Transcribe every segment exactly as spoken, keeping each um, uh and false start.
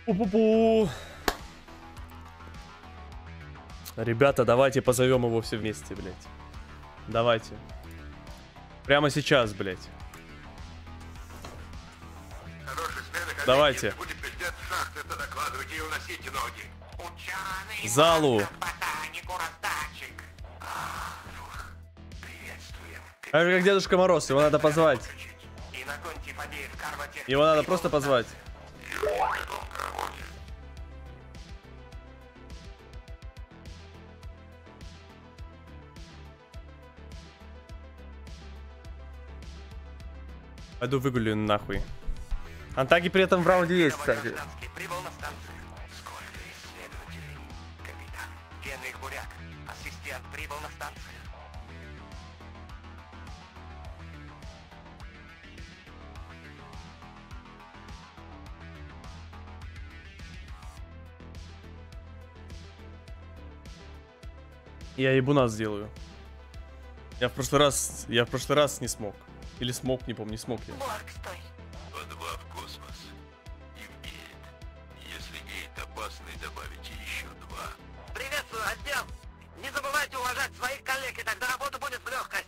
Пу-пу-пу. Ребята, давайте позовем его все вместе, блядь. Давайте. Прямо сейчас, блядь. Давайте. Залу. А как Дедушка Мороз, его надо позвать. Его надо просто позвать. Пойду выгуляю нахуй. Антаги при этом в раунде есть, кстати. Я ебуна сделаю. Я в прошлый раз, я в прошлый раз не смог. Или смог, не помню, не смог я. Подва в космос. И в гейт. Если гейт опасный, добавите еще два. Приветствую, отдел! Не забывайте уважать своих коллег, и тогда работа будет в легкость.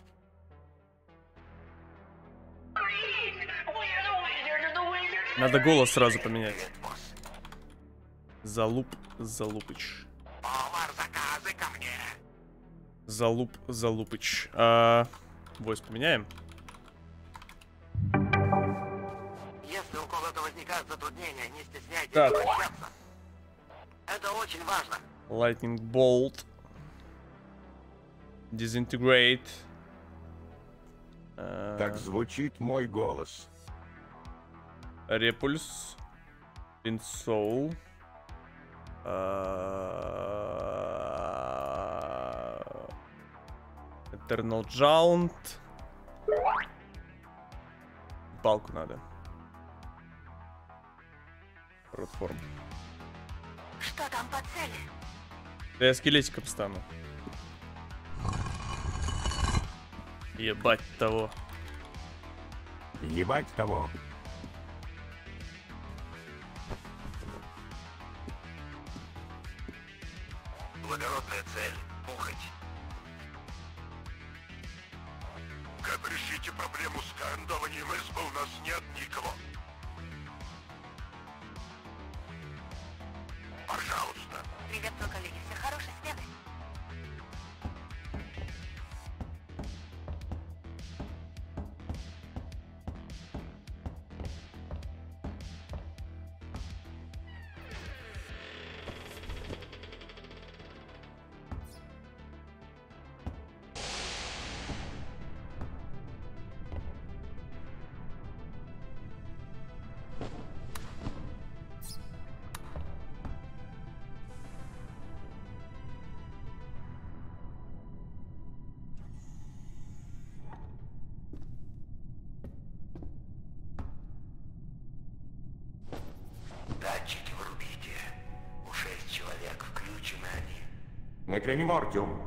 Надо голос сразу поменять. Залуп, Залупыч. Повар, заказы ко мне. Залуп, Залупыч. А, войс поменяем. Если у кого-то возникают затруднения, не стесняйтесь Так. обращаться. Это очень важно. Lightning Bolt. Disintegrate. А, Так звучит мой голос. Repulse. Insoul. А, Eternal Jaunt. Палку надо. Ротформ. Что там по цели? Да я скелетиком стану. Ебать того. Ебать того. Благородная цель. Пухать. Как решите проблему с командованием СБ? У нас нет никого. Пожалуйста. Приветствую, коллеги. Все хорошей смены. Датчики врубите. У шесть человек включены они. Некромортиум.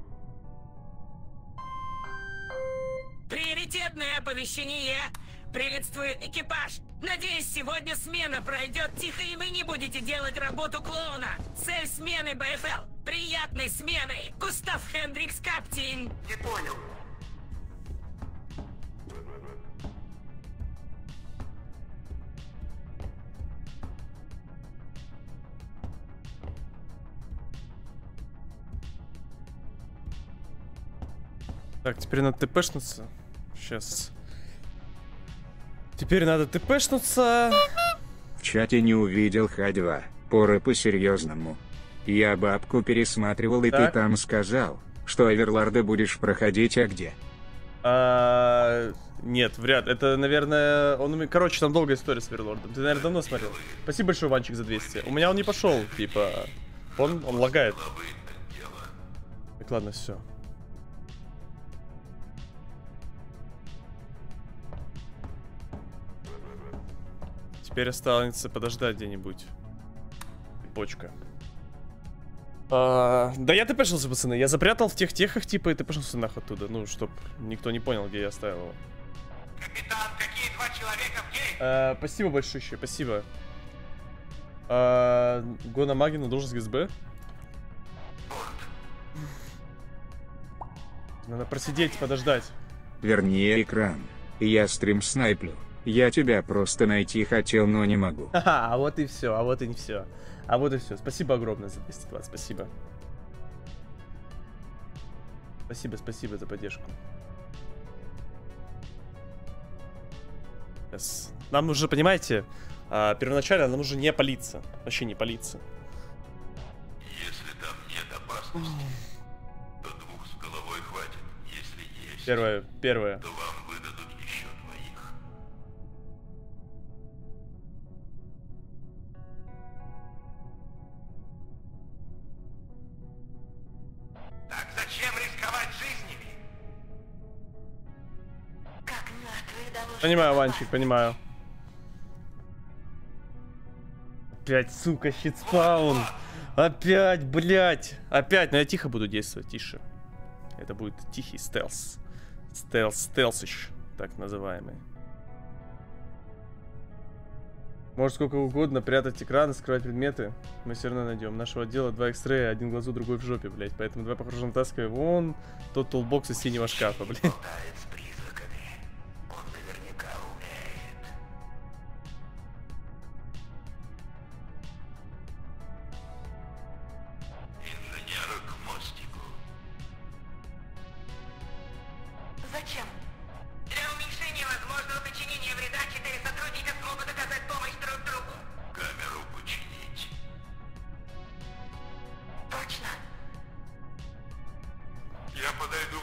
Приоритетное оповещение. Приветствует экипаж. Надеюсь, сегодня смена пройдет тихо, и вы не будете делать работу клоуна. Цель смены БФЛ. Приятной смены. Густав Хендрикс, капитан. Не понял. Так, теперь надо тпшнуться. Сейчас. Теперь надо тпшнуться. В чате не увидел Х два. Поры по-серьезному. Я бабку пересматривал, и Так. ты там сказал, что Оверлорда будешь проходить, а где? А, нет, вряд. Это, наверное, он... уме- Короче, там долгая история с Оверлордом. Ты, наверное, давно смотрел. Спасибо большое, Ванчик, за двести. У меня он не пошел, типа... Он, он лагает. Так, ладно, все. Теперь останется подождать где-нибудь. Почка. А, да я тпшился, пацаны. Я запрятал в тех техах, типа, и тпшился нахуй оттуда. Ну, чтоб никто не понял, где я оставил его. Капитан, какие два человека в гейт? А, спасибо большое, спасибо. А, Гона Маги на должность ГСБ? Надо просидеть, подождать. Вернее экран. Я стрим снайплю. Я тебя просто найти хотел, но не могу. Ха-ха, а вот и все, а вот и не все. А вот и все. Спасибо огромное за двести двадцать, спасибо. Спасибо, спасибо за поддержку. Yes. Нам нужно, понимаете, а, первоначально нам нужно не палиться. Вообще не палиться. Если там нет опасности, то двух с головой хватит. Если есть, Первое, первое. то вам выдадут еще двоих. Так зачем рисковать жизнями? Как мертвые должны Понимаю, вставать. Ванчик, понимаю. Опять, сука, щитспаун. Опять, блядь. Опять, но я тихо буду действовать, тише. Это будет тихий стелс. Стелс, стелсищ, так называемый. Может сколько угодно прятать экран и скрывать предметы. Мы все равно найдем. Нашего отдела два экстрея, один глазу, другой в жопе, блядь. Поэтому давай, похоже, натаскивай вон тот толбокс из синего шкафа, блядь. Болтает с призраками. Он наверняка умеет. Инженеры к мостику. Зачем? Для уменьшения возможного причинения вреда четыре сотрудника смогут оказать помощь друг другу. Камеру починить. Точно. Я подойду.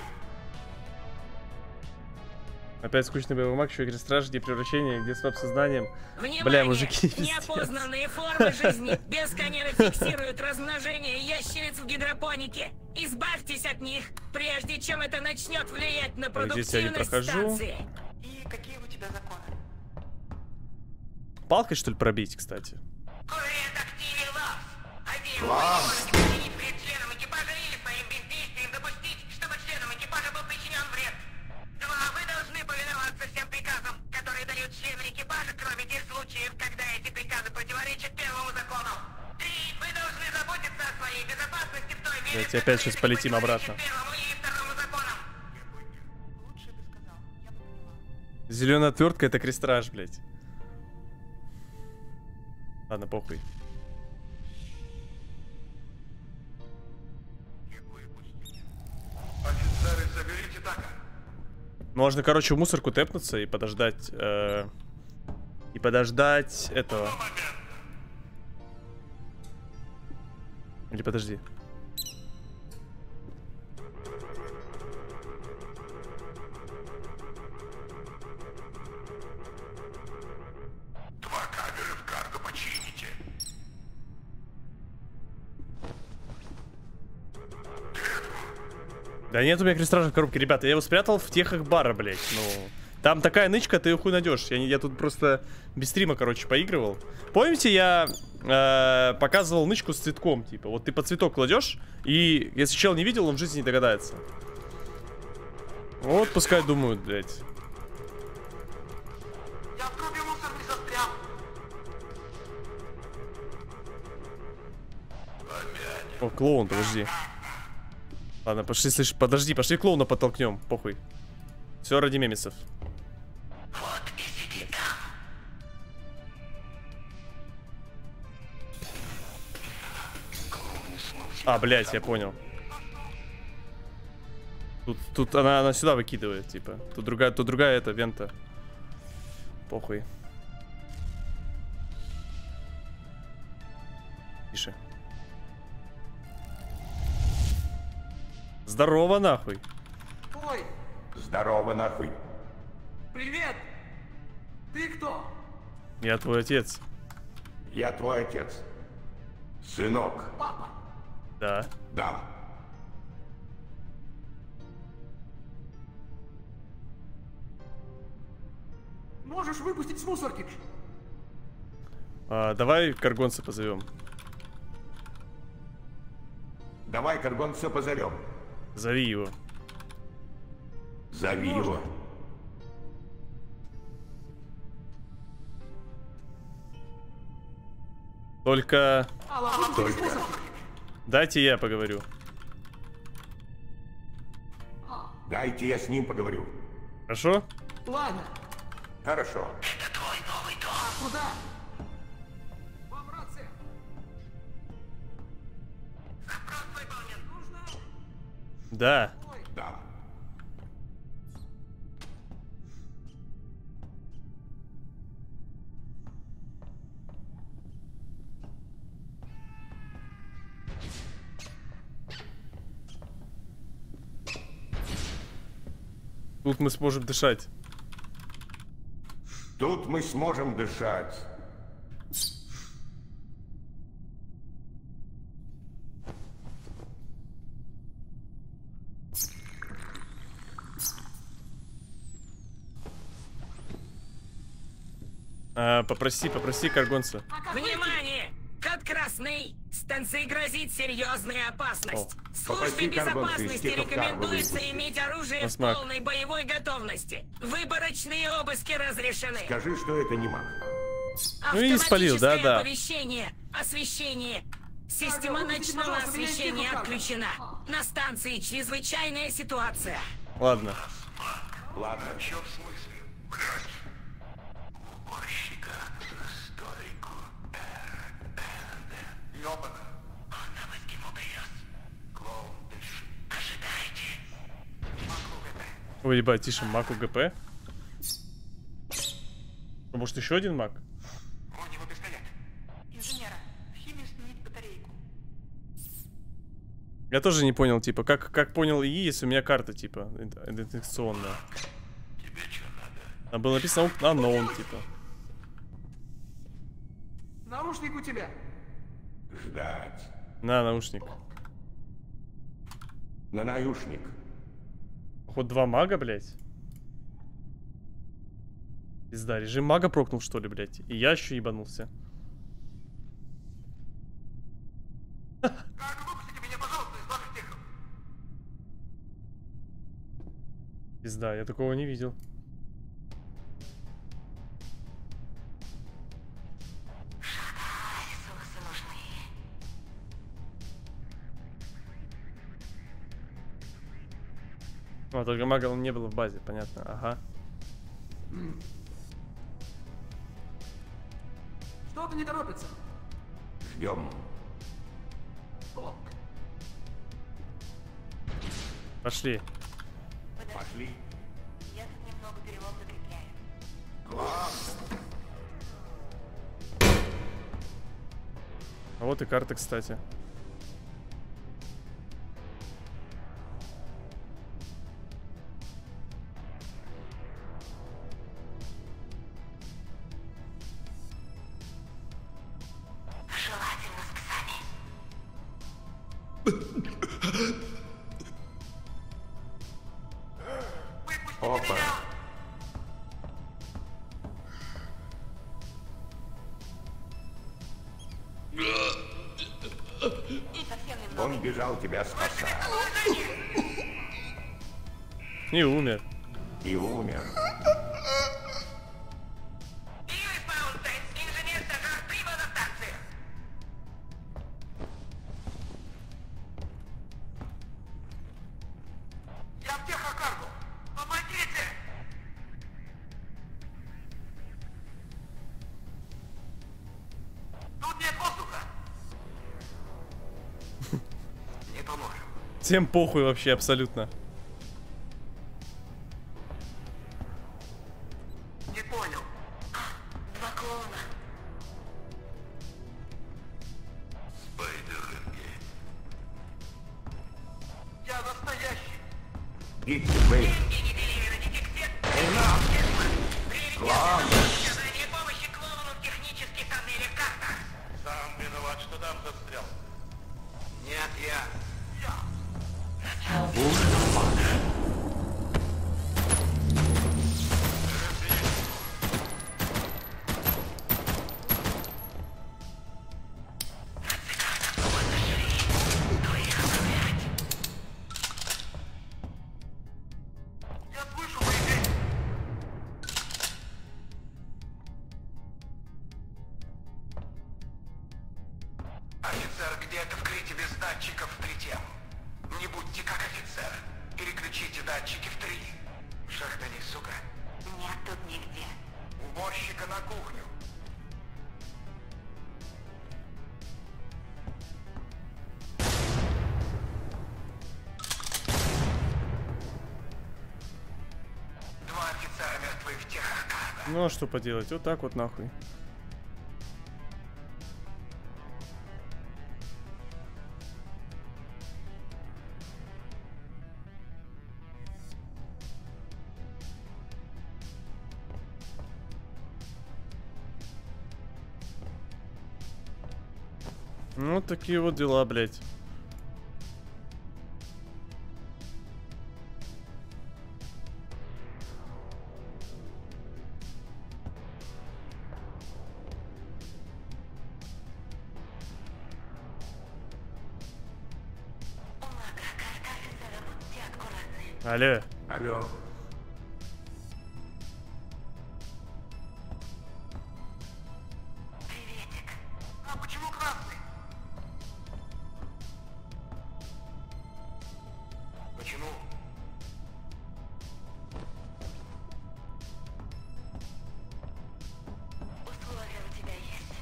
Опять скучный боевой маг, еще игры страж, где превращение, где свап сознанием. Внимание! Бля, мужики, пиздец. Неопознанные формы жизни без сканера фиксируют размножение ящериц в гидропонике. Избавьтесь от них, прежде чем это начнет влиять на Так, здесь я не продуктивность прохожу. станции. И какие у тебя законы? Палкой, что ли, пробить, кстати? Курет активировал. Один вы не можете причинить вред членам экипажа или своим бездействием допустить, чтобы членам экипажа был причинен вред. Два, вы должны повиноваться всем приказам, которые дают члены экипажа, кроме тех случаев, когда эти приказы противоречат первому закону. Три, вы должны заботиться о своей безопасности в той мере, Давайте опять сейчас полетим обратно. первому и второму законам. Зеленая отвертка это крестраж, блядь. Ладно, похуй. Офицеры, заберите Така. Можно, короче, в мусорку тэпнуться и подождать... э, И подождать этого. Или подожди. Два камеры в карго почините. Да нет у меня крестража в коробке, ребята. Я его спрятал в техах бара, блядь. Ну, там такая нычка, ты ее хуй найдешь. Я, не- я тут просто без стрима, короче, поигрывал. Помните, я э, показывал нычку с цветком, типа. Вот ты под цветок кладешь, и если чел не видел, он в жизни не догадается. Вот, пускай думают, блядь. Я в трубе мусорный застрял. О, клоун, подожди. Ладно, пошли, слышь, подожди, пошли клоуна подтолкнем, похуй. Все ради мемесов. Вот и сиди там. А, блядь, я понял. Тут, тут она, она сюда выкидывает, типа. Тут другая, тут другая эта вента. Похуй. Тише. Здорово, нахуй. Ой, Здорово, нахуй. привет. Ты кто? Я твой отец. Я твой отец. Сынок. Папа. Да. Да. Можешь выпустить с мусорки? А, давай каргонца позовем. Давай, Каргон, все позовем. Зови его. Зови его. Только... Только. Дайте я поговорю. Дайте я с ним поговорю. Хорошо? Ладно. Хорошо. Это твой новый дом. Куда? Вам рация. Вопрос выполнен. Нужно? Да. Да. Тут мы сможем дышать. Тут мы сможем дышать. А, попроси, попроси Каргонца. Внимание! Код красный! Станции грозит серьезная опасность. Попроси Службе Каргонца из безопасности тех, кто рекомендуется выпустит. иметь оружие в Осмак. полной боевой готовности. Выборочные обыски разрешены. Скажи, что это не маг. Ну и спалил, да, Автоматическое да. оповещение, освещение. Система Ага, ночного пожалуйста, освещения меня отключена. На станции чрезвычайная ситуация. Ладно. Ладно. Чё в смысле? Брать? Уборщика за стойку. Ёбана. Он на выскину привез. Клоун дышит. Ожидайте. Ой, ебать, тише, маг у ГП. А может еще один маг? У него пистолет. Инженера, в химию сменить батарейку. Я тоже не понял, типа, как, как понял ИИ, если у меня карта, типа, идент- идентификационная. Тебе чё надо? Там было написано unknown, типа. Наушник у тебя. Ждать. На, наушник. На наушник. Хоть два мага, блядь. Пизда, режим мага прокнул, что ли, блядь? И я еще ебанулся. Как выпустите меня, пожалуйста, из ваших техов? Пизда, я такого не видел. Ресурсы нужны. А, только мага он не было в базе, понятно. Ага. Что-то не торопится. Ждем. О, Пошли. Пошли. Я тут немного перелом закрепляю. Класс. А вот и карта, кстати. Желательно с псами. Опа. Совсем немного. Он бежал тебя спасать. И умер. И умер. Юрий Паунстейн, инженер-стажер, прибыл на станцию. Я в техокаргу. Помогите! Тут нет воздуха. Не поможем. Всем похуй вообще, абсолютно. Не понял. Два клоуна. Спайдер-Гейм. Я настоящий. Гитвей. Генерировали детектив. Класс. Оказание помощи клоуну в технических тоннелях карта. Сам виноват, что там застрял. Нет, я. Я слышу боевик. Офицер где-то в крите без датчиков в три тем. Не будьте как офицер. Переключите датчики в три. Шахтани, сука. Нет тут нигде. Уборщика на кухню. Два офицера мертвы в техаркарда. Ну а что поделать? Вот так вот нахуй. Ну, такие вот дела, блядь. Алло. Алло. Приветик. А почему красный? Почему? Условия у тебя есть.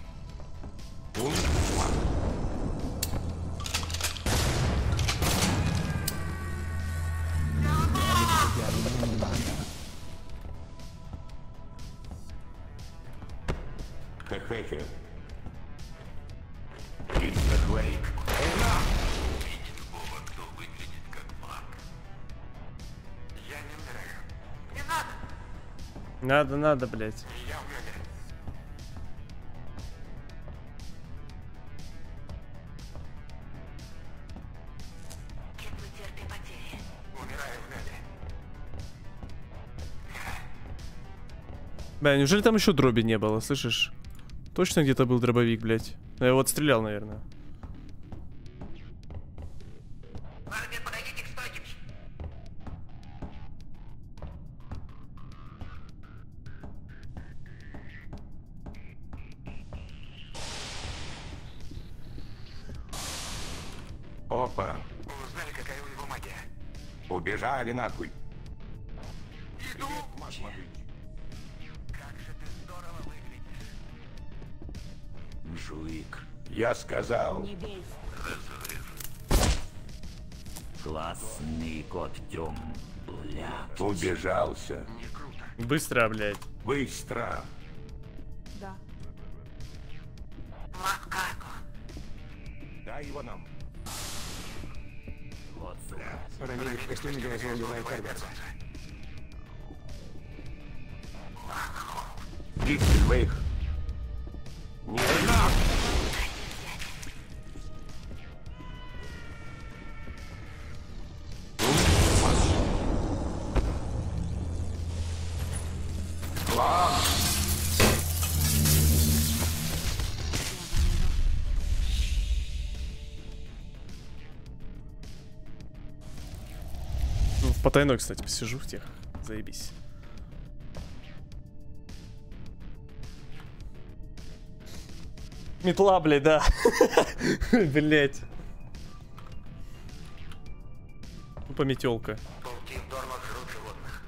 Хе-хе-хе. It's a Quake. Видит любого, кто выглядит как маг. Я не умираю. Не надо. Надо, надо, блядь. Я уверен. Кеплы терпи потери. Умираю в небе. Бля, неужели там еще дроби не было, слышишь? Точно где-то был дробовик, блядь. Я его отстрелял, наверное. Марбер, подойдите к стойке. Опа. Вы узнали, какая у него магия? Убежали нахуй. Иду. Смотри. Как же ты здорово выглядишь. Жуик. Я сказал. Классный кот тем, бля. Убежался. Не круто. Быстро, блядь. Быстро. Да. Макако. Дай его нам. Вот сука. Парамедик в костюме газа убивает Альберта. Дикси Квейк. Не надо. Ну, в потайной, кстати, посижу в тех. Заебись. Метла, блядь, да. Блядь. Тупо метелка. Пауки Дормов жрут животных.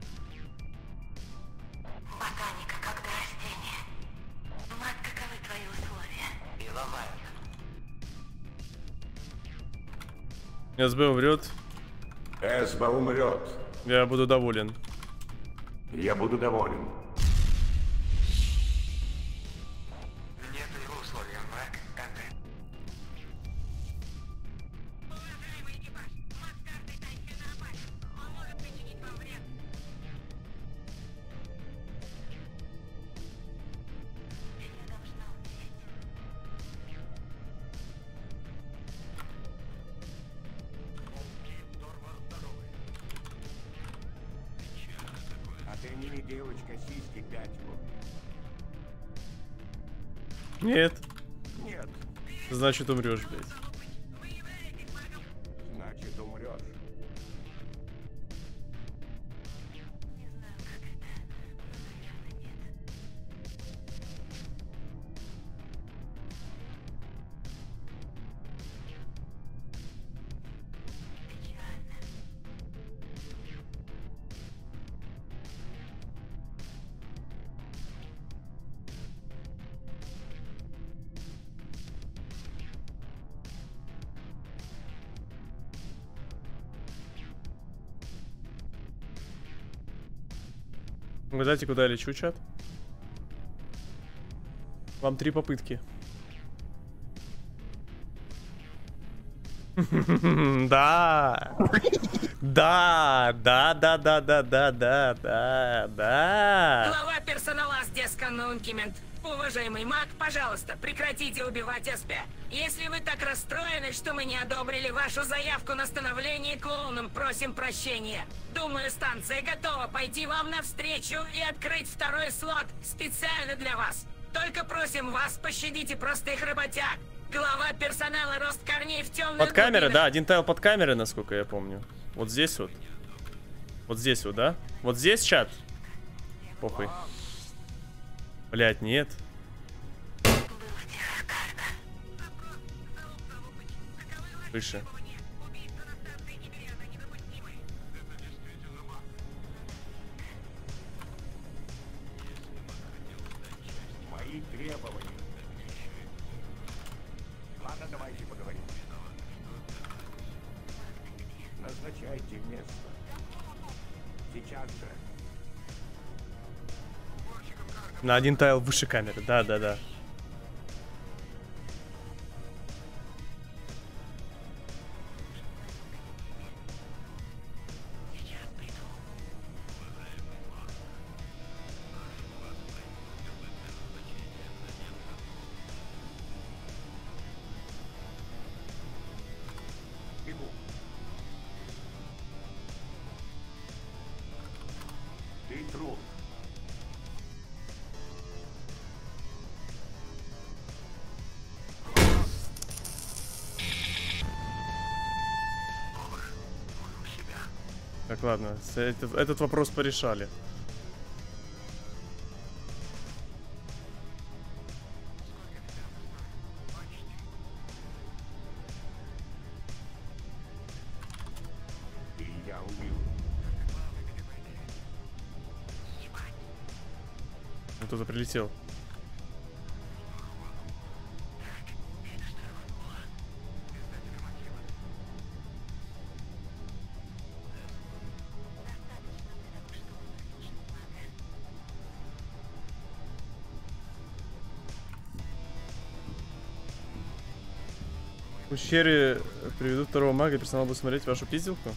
Ботаника, как до растения. Мать, каковы твои условия? И ломают. СБ умрет. Эсба умрет. Я буду доволен. Я буду доволен. Нет его условия, мрак, Энте. Уважаемый экипаж, Маккарты Тайсона опасен. Он может причинить вам вред. Я должна умереть. А ты не девочка, сиськи пятку. Нет. Нет. Значит, умрешь, блядь. Значит, умрешь. Не знаю, как это, но, наверное, нет. Угадайте, куда я лечу, чат? Вам три попытки. Да. Да, да, да, да, да, да, да, да, да. Глава персонала с Десканункимент. Уважаемый маг, пожалуйста, прекратите убивать СП. Если вы так расстроены, что мы не одобрили вашу заявку на становление клоуном, просим прощения. Думаю, станция готова пойти вам навстречу и открыть второй слот специально для вас. Только просим вас, пощадите простых работяг. Глава персонала рост корней в темных Под камерой, глубинах. да, один тайл под камерой, насколько я помню. Вот здесь вот. Вот здесь вот, да? Вот здесь чат? Похуй. Блять, нет. Выше. Мои требования. Ладно, давайте поговорим. Назначайте место. Сейчас же. На один тайл выше камеры, да, да, да. Бегу. Ты труп. Так, ладно, с- этот, этот вопрос порешали. И я убил. Ну, кто-то прилетел. В пещере приведут второго мага, и персонал будет смотреть вашу пизделку.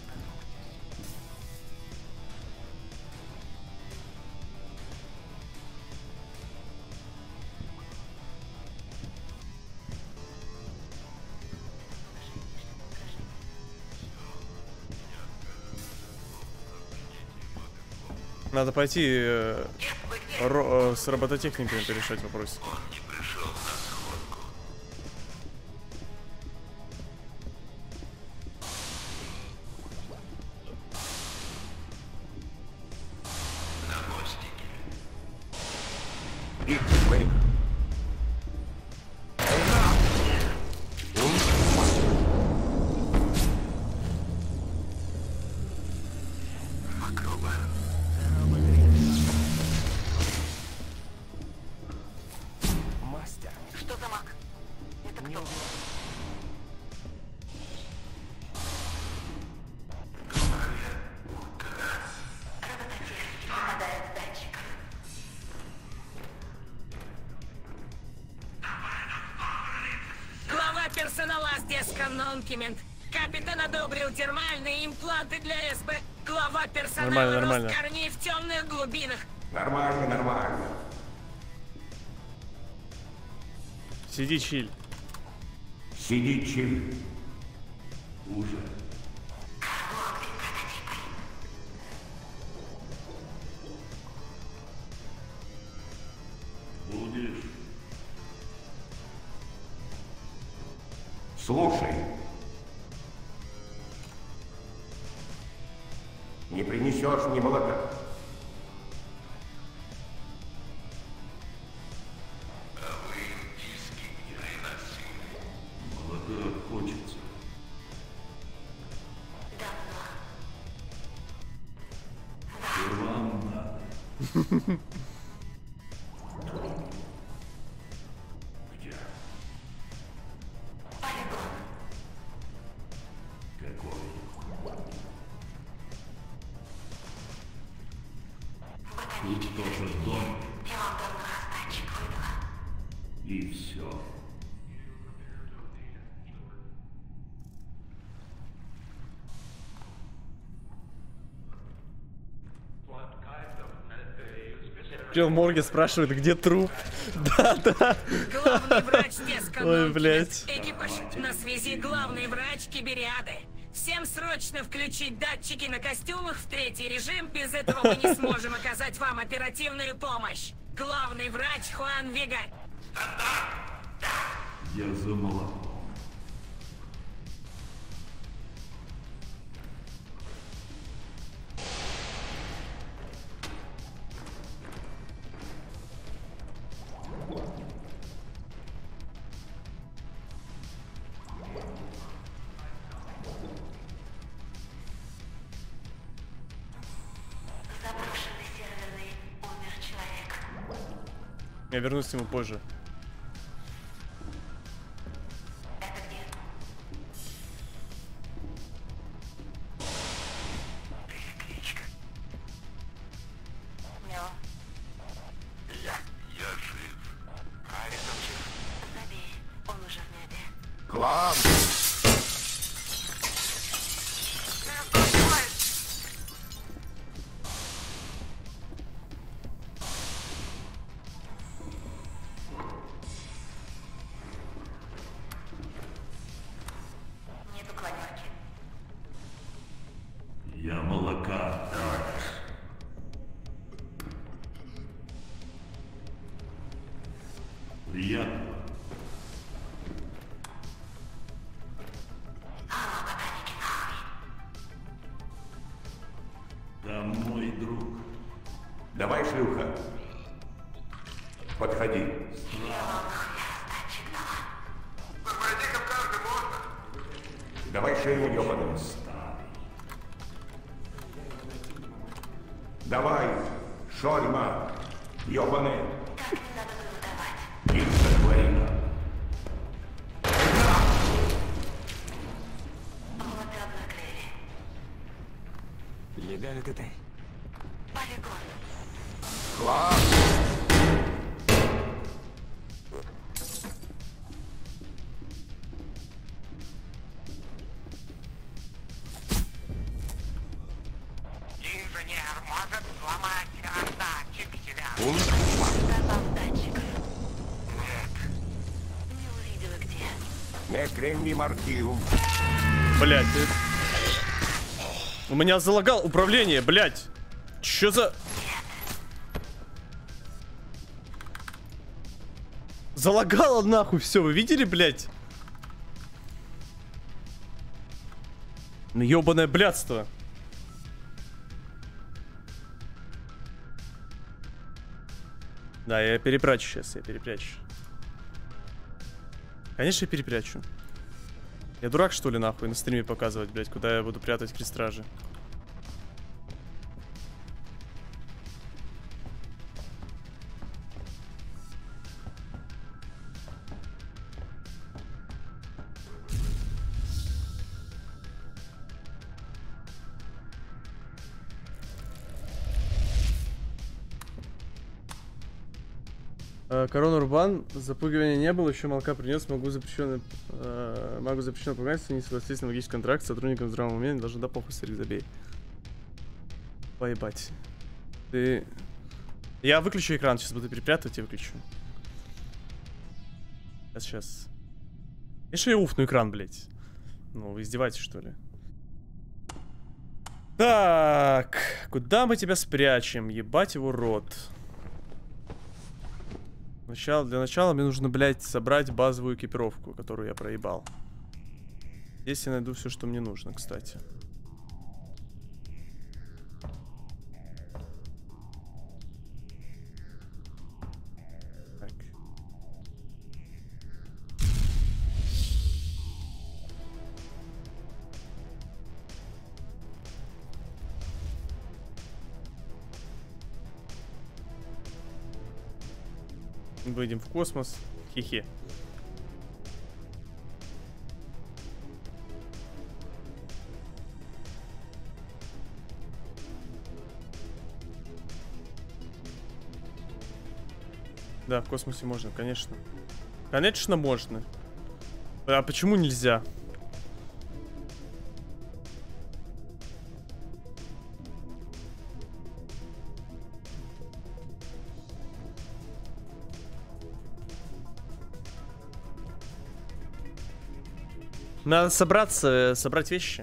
Надо пойти э, ро- э, с робототехниками порешать вопросы. И Вейк. Мастер. Что за маг? Это кто? Робототехники попадают в датчиков. Глава персонала с Десканункимент. Капитан одобрил термальные импланты для СБ. Глава персонала Нормально, рост нормально. корней в темных глубинах. Нормально, нормально. Сиди, чиль. Сиди, чиль. Уже. Будешь. Слушай. Не принесешь ни молока. Молока хочется. И вам надо. Где? Какой? Куда? уничтожит дом, Я вам давно раздатчик выдала. и все. Чел Морги спрашивает, где труп. Да, да. Главный врач Тесканонки. Ой, блядь. Экипаж, на связи главный врач Кибериады. Всем срочно включить датчики на костюмах в третий режим, без этого мы не сможем оказать вам оперативную помощь. Главный врач Хуан Вега. Я за молоком. Заброшенный серверный, умер человек. Я вернусь к нему позже. Это где? Перекличка. Мел, Я, я жив. Харрисон жив. забей, он уже в небе. Клан! Нету планерки. Я молока. Приятного. Там мой друг. Давай, шлюха. Подходи. Давай шею, ёбаный. Давай, шольма, ёбаный. Гибсон Вейна. Вот и обнаглели. Полигон. Класс. Инженер может сломать раздатчик себя. Добав датчиков. Не увидела где. Не креми мартию. Блять, ты... У меня залагал управление, блять. Чё за... Залагало нахуй все, вы видели, блять? Ну ёбаное блядство. Да, я перепрячу сейчас, я перепрячу. Конечно, я перепрячу. Я дурак, что ли, нахуй, на стриме показывать, блядь, куда я буду прятать крестражи. Корона Урбан, запугивания не было, еще молока принес, могу запрещенный, э, могу запрещенный погнаться, не согласись на магический контракт с сотрудником здравого ума, не должен, да похуй, старик, забей. Поебать. Ты... Я выключу экран, сейчас буду перепрятывать и выключу. Сейчас, сейчас. Еще я уфну экран, блядь. Ну, вы издеваетесь, что ли? Так, куда мы тебя спрячем? Ебать его рот. Начало, для начала мне нужно, блядь, собрать базовую экипировку, которую я проебал. Здесь я найду все, что мне нужно, кстати. Так. Выйдем в космос. Хе-хе. Да, в космосе можно, конечно. Конечно, можно. А почему нельзя? Надо собраться, собрать вещи.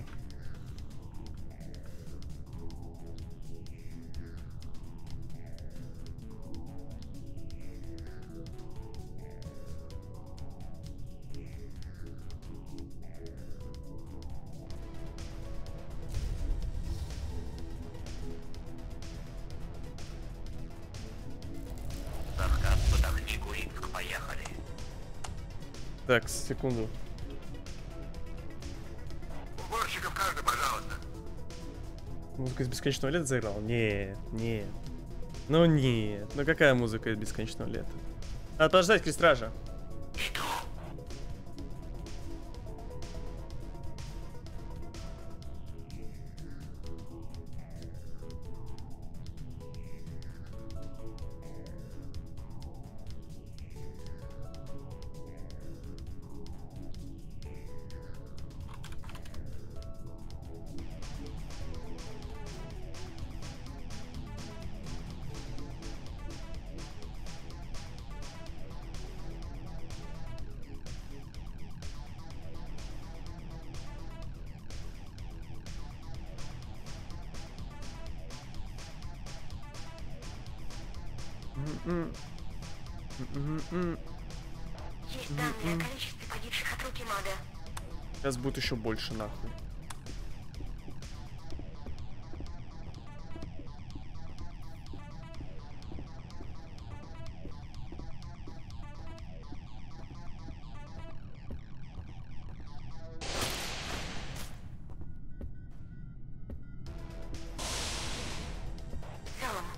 Саркас, подохни, Куринск, поехали. Так, секунду. Уборщиков каждый, пожалуйста. Музыка из бесконечного лета заиграл? Нет, нет. Ну нет. Ну какая музыка из бесконечного лета? Надо подождать Крестража. Есть данные о количестве погибших от руки мода. Сейчас будет еще больше, нахуй. Солом.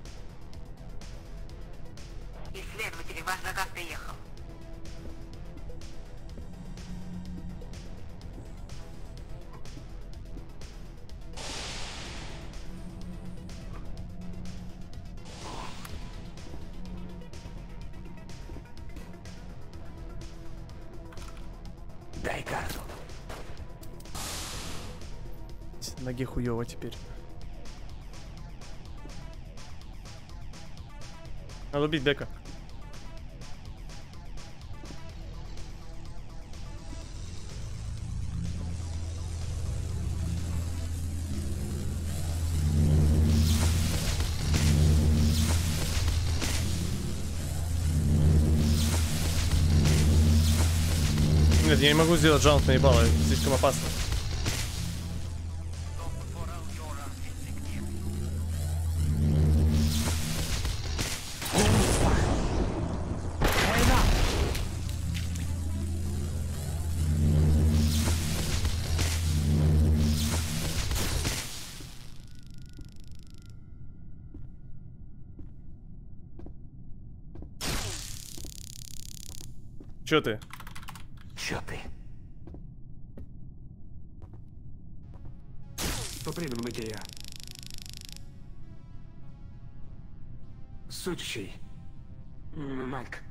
Исследователи, ваш заказ приехал. Дай карту. Ноги хуёво теперь. Надо убить Бека. Нет, я не могу сделать джамп на ебало, слишком опасно. Чё ты? Чё ты? Поприном идея. Сучий. Майк.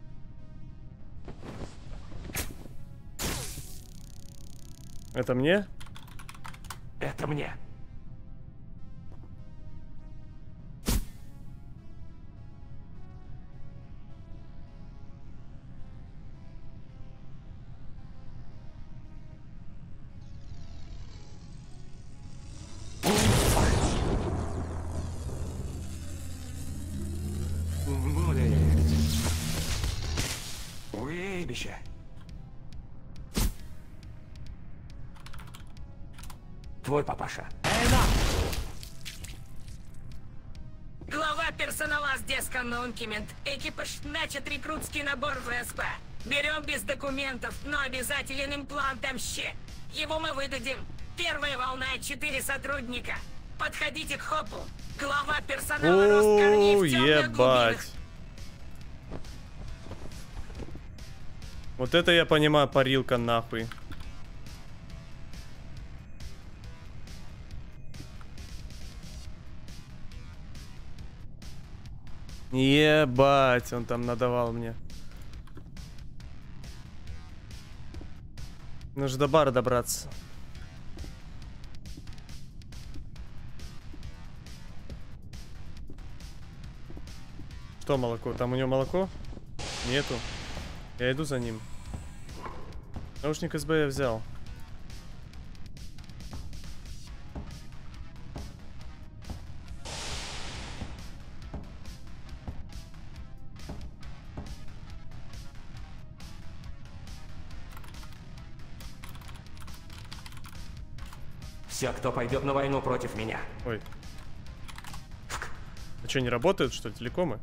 Это мне? Это мне. Уебище. Твой папаша. Глава персонала с Десканонкимент. Экипаж начат рекрутский набор в СП. Берем без документов, но обязателен имплант МЩ. Его мы выдадим. Первая волна — четыре сотрудника. Подходите к хопу. Глава персонала рост корней в темных глубинах. Ебать. Вот это я понимаю, парилка нахуй. Ебать, он там надавал мне. Нужно до бара добраться. Что молоко? Там у него молоко? Нету. Я иду за ним. Наушник эс бэ я взял. Все, кто пойдет на войну против меня. Ой. А что, не работают, что ли, телекомы?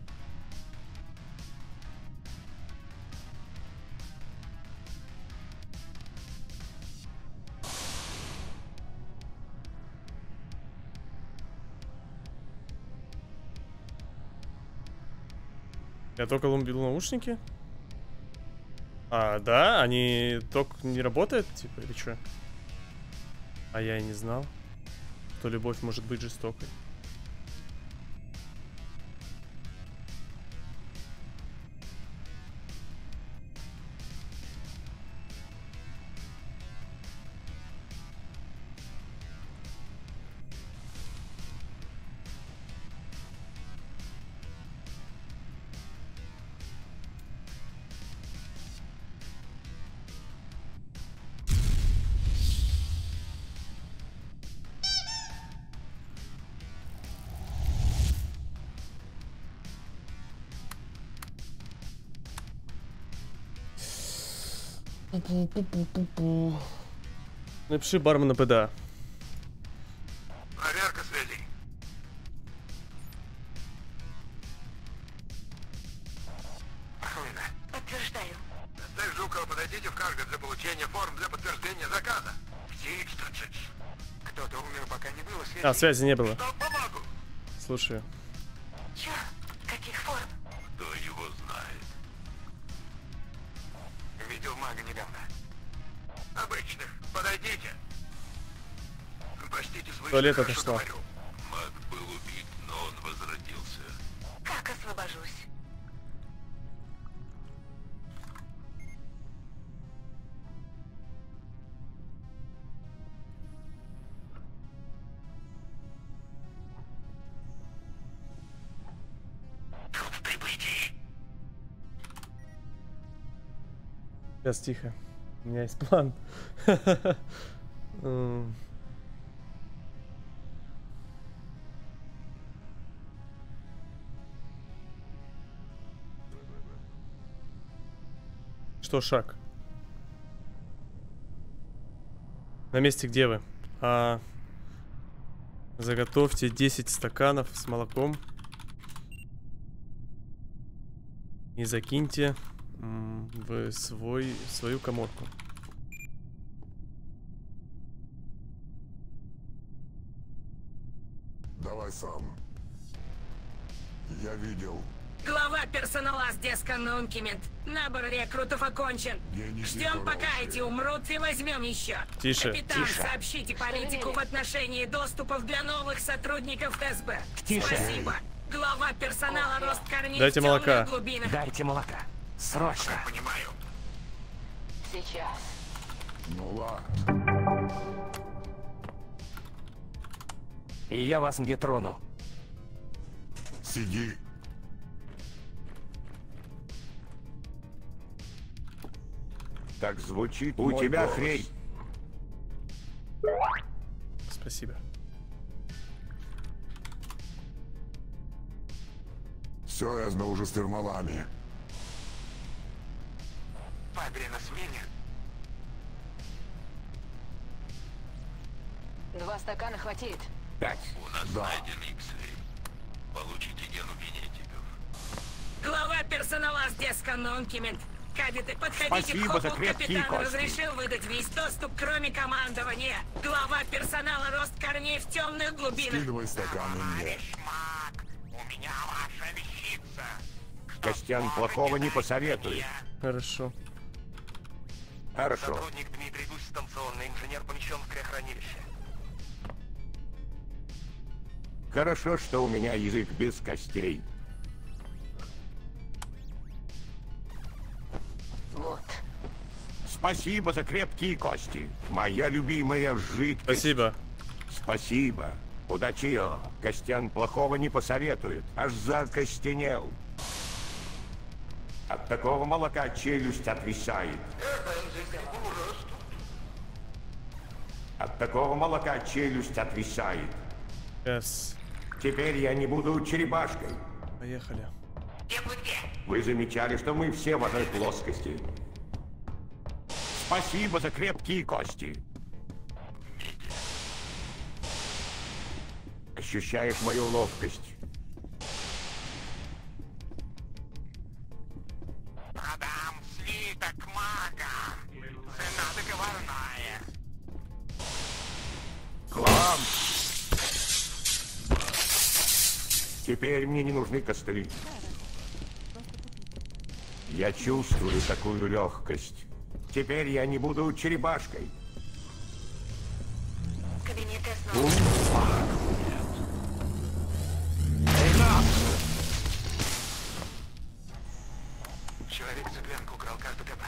Я только ломбил наушники. А, да? Они только не работают, типа, или что? А я и не знал, что любовь может быть жестокой. Напиши бармену ПДА. Проверка связей. Охуенно. Подтверждаю. Оставь Жукова, подойдите в Карго для получения форм для подтверждения заказа. Кто-то умер, пока не было связи. А, связи не было. Что помогу? Слушаю. Чё? Каких форм? Кто его знает? Видел мага недавно. Обычных. Подойдите. Простите, слышите, Туалет хорошо отошла. говорю. Маг был убит, но он возродился. Как освобожусь? Тут в прибытии. Сейчас тихо. У меня есть план. М. Что, шаг? На месте, где вы? А, заготовьте десять стаканов с молоком и закиньте м, в свой, свою каморку. Давай сам. Я видел. Глава персонала с Десканункимент. Набор рекрутов окончен. Ждем, пока эти умрут, и возьмем еще. Тише. Капитан, Тише. сообщите политику в отношении доступов для новых сотрудников эс бэ. Тише. Спасибо. Глава персонала рост корней Дайте в темных молока. глубинах. Дайте молока. Срочно. Понимаю. Сейчас. Ну ладно. И я вас не трону. Сиди. Так звучит у Мой тебя голос. хрень. Спасибо. Все, я знаю уже с термалами. Падре на смене. Два стакана хватит. Пять. У нас Да. найден Икс-рей. Получите гену генетиков. Глава персонала с Десканункимент. Кадеты, подходите Спасибо к хопу. за крепкие Капитан кости. разрешил выдать весь доступ, кроме командования. Глава персонала рост корней в темных глубинах. Скидывай стаканы мне. Маг, у меня ваша вещица. Костян плохого не посоветует. Хорошо. Хорошо. Сотрудник Дмитрий Гусь, станционный инженер, помещен в кряхранилище. Хорошо, что у меня язык без костей. Спасибо за крепкие кости. Моя любимая жидкость. Спасибо. Спасибо. Удачио. Костян плохого не посоветует. Аж закостенел. От такого молока челюсть отвисает. От такого молока челюсть отвисает. Yes. Теперь я не буду черепашкой. Поехали. Вы замечали, что мы все в одной плоскости. Спасибо за крепкие кости. Ощущаешь мою ловкость? Продам слиток мага. Цена договорная. Клам! Теперь мне не нужны костыли. Я чувствую такую легкость. Теперь я не буду черепашкой. Кабинет снова. Человек-цыпленка украл карту КП.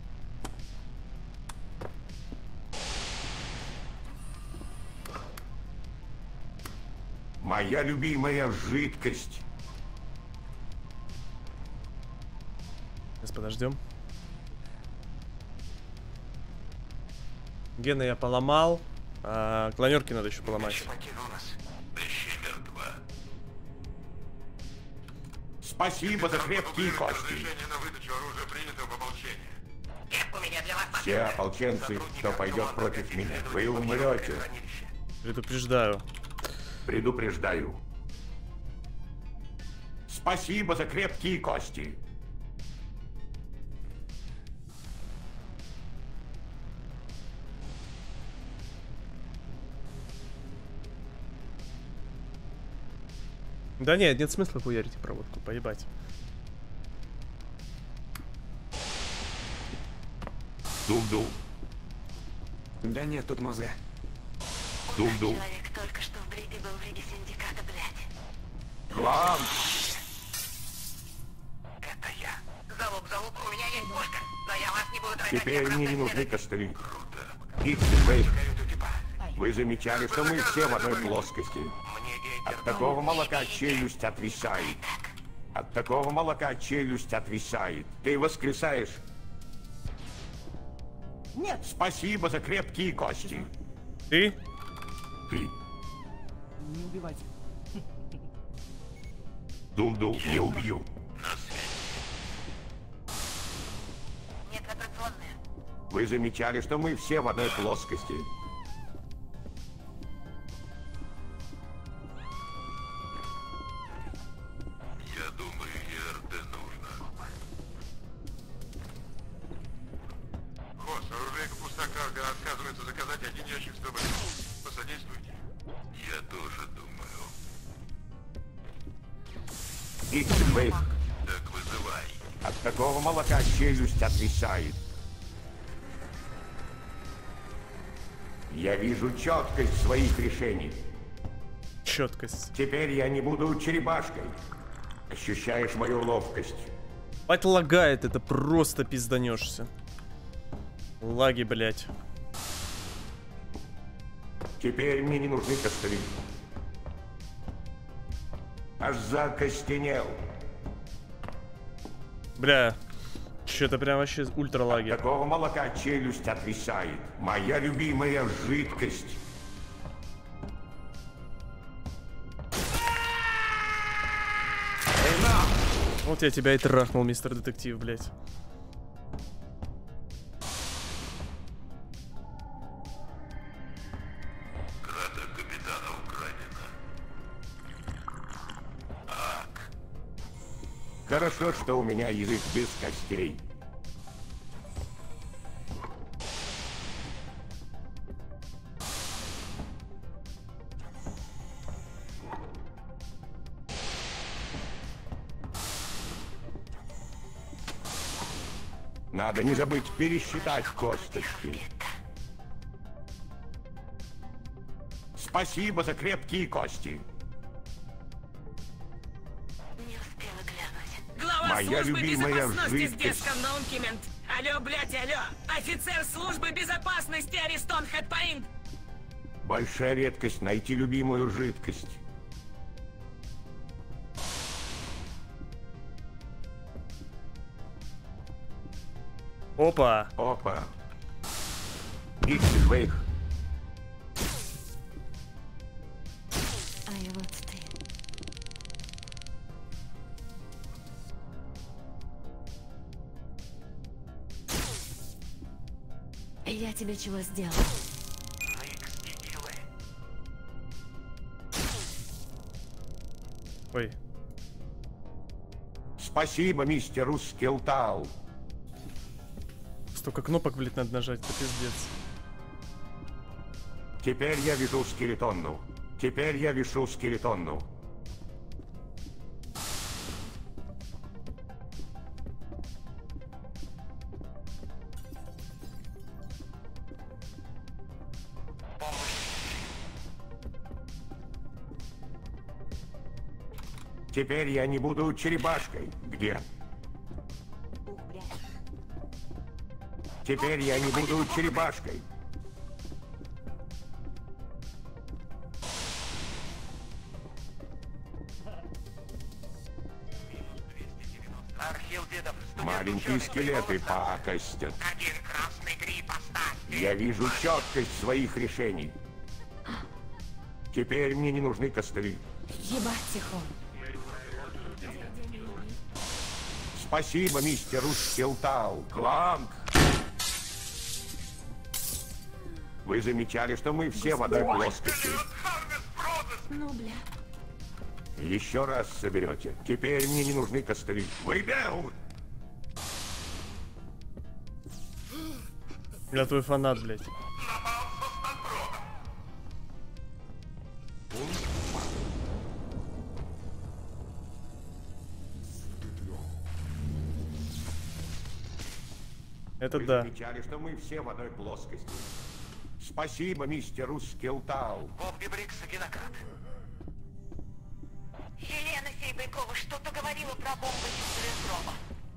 Моя любимая жидкость. Сейчас подождем. Гена я поломал. А, клонерки надо еще поломать. Спасибо за крепкие кости. Все ополченцы, кто пойдет против меня, вы умрете. Предупреждаю. Предупреждаю. Спасибо за крепкие кости. Да нет, нет смысла хуярить проводку, поебать. Дум-дум. Да нет тут мозга. Дум-дум. Человек только что в бриге был в лиге синдиката, блядь. Клам! Это я. Залуп, залуп, у меня есть пушка, но я вас не буду тратить. Теперь мне не нужны костыли. Икс, Бэй. Вы замечали, что мы все в одной плоскости. От такого молока челюсть отвисает. От такого молока челюсть отвисает. Ты воскресаешь? Нет. Спасибо за крепкие кости. Ты? Ты. Не убивайте. Дум-дум, не убью. Нет, операционная. Вы замечали, что мы все в одной плоскости. Я думаю, ЕРТ нужно. Хос, оружейка пустокарга отказывается заказать один ящик с ДБ. Посодействуйте. Я тоже думаю. Икс, Бэй. Так вызывай. От такого молока челюсть отвисает. Я вижу четкость своих решений. Четкость. Теперь я не буду черепашкой. Ощущаешь мою ловкость? Бать лагает, это просто пизданешься. Лаги, блять. Теперь мне не нужны костыли. Аж закостенел. Бля, что-то прям вообще ультра лаги. От такого молока челюсть отвисает. Моя любимая жидкость. Вот я тебя и трахнул, мистер детектив, блять. Крата капитана украдена. Ак. Хорошо, что у меня язык без костей. Надо не забыть пересчитать косточки. Спасибо за крепкие кости. Не успела глянуть. Глава Моя службы любимая безопасности жидкость. здесь, Ноункимент. Алло, блядь, алло! Офицер службы безопасности Аристон Хедпоинт! Большая редкость найти любимую жидкость. Опа. Опа. Икси двоих. А и вот ты. Я тебе чего сделал? Ой. Спасибо, мистер Скилтау. Столько кнопок, блядь, надо нажать, это пиздец. Теперь я вижу скелетонну. Теперь я вижу скелетонну. Теперь я не буду черепашкой. Где? Теперь я не буду черепашкой. Маленькие скелеты пакостят. Один красный гриб оставь. Я вижу четкость своих решений. Теперь мне не нужны костыли. Ебать, Тихон. Спасибо, мистер Скилтау. Кланк. Вы замечали, что мы все в одной плоскости? Ну, бля. Еще раз соберете. Теперь мне не нужны костыли. Выбил! Я твой фанат, блядь. Это Вы да. замечали, что мы все в одной плоскости? Спасибо, мистер Скилтау. Бобби Брикс и Генократ. Елена Сейбайкова что-то говорила про бомбы из Рендрома.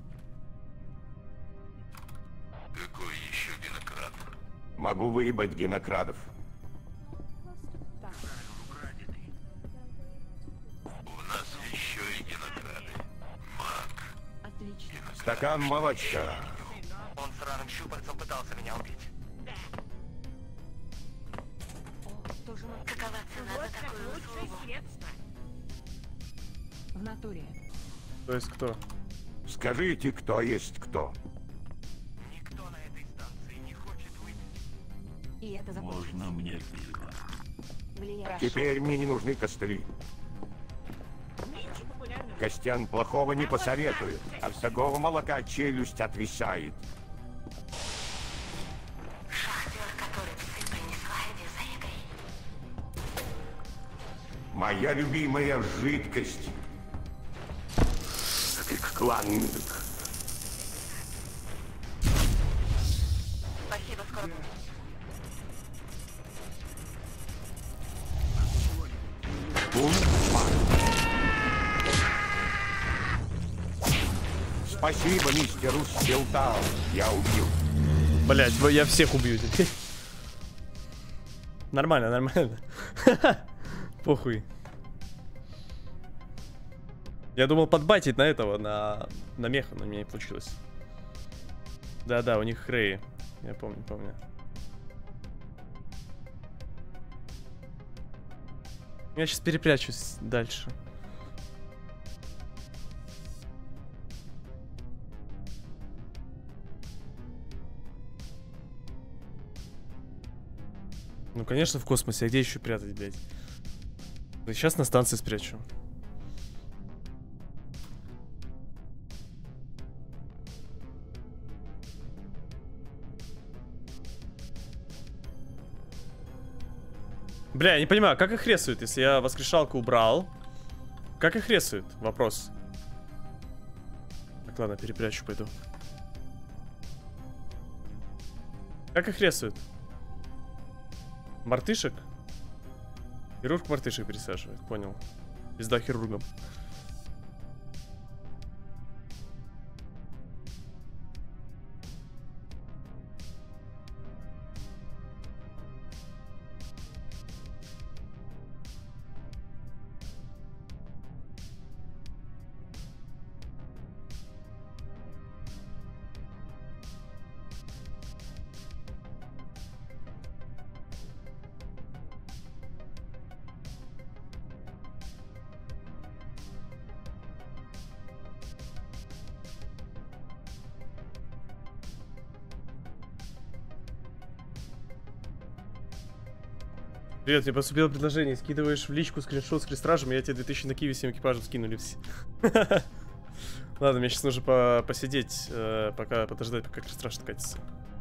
Какой еще Генократ? Могу выебать генокрадов. У нас еще и Генокрады. Маг. Отлично. Стакан молочка. Он с раным щупальцем пытался меня убить. О, тоже мы. Какова цена за такую услугу? В натуре. То есть кто? Скажите, кто есть кто. Никто на этой станции не хочет выйти. И это закончится. Можно мне пиво? Влияет. Теперь мне не нужны костыли. Костян плохого не посоветует. От такого молока челюсть отвисает. Шахтер, который псы принесла, иди за игрой. Моя любимая жидкость. Кланк. Спасибо, скоро буду. Спасибо, мистер Скилтау. Я убил. Блять, я всех убью теперь. Нормально, нормально. Похуй. Я думал подбатить на этого, на, на меха, но у меня не получилось. Да-да, у них хреи. Я помню, помню. Я сейчас перепрячусь дальше. Ну, конечно, в космосе. А где еще прятать, блядь? Сейчас на станции спрячу. Бля, я не понимаю, как их рисуют, если я воскрешалку убрал? Как их рисуют? Вопрос. Так, ладно, перепрячу, пойду. Как их рисуют? Мартышек? Хирург мартышек пересаживает, понял. Пизда хирургом. Привет, мне поступило предложение. Скидываешь в личку скриншот с крестражем, и я тебе две тысячи на киви всем экипажем скинули все. Ладно, мне сейчас нужно по посидеть, э, пока подождать, пока крестраж откатится.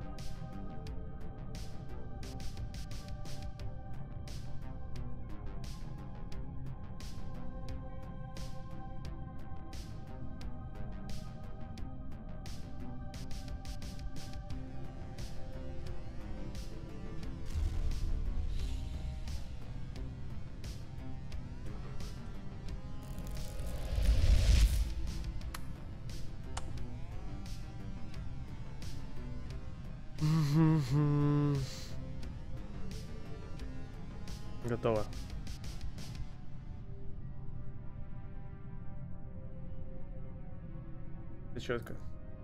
Готово. Все четко.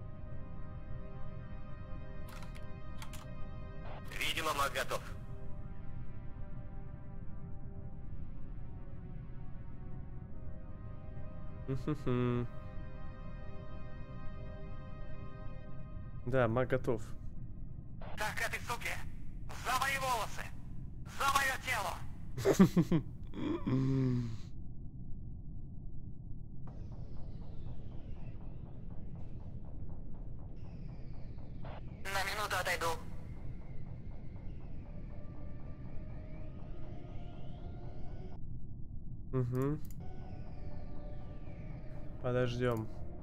Видимо, маг готов. Да, маг готов. Так, этой суки! За мои волосы! За мое тело! На минуту отойду. Угу. Подождем.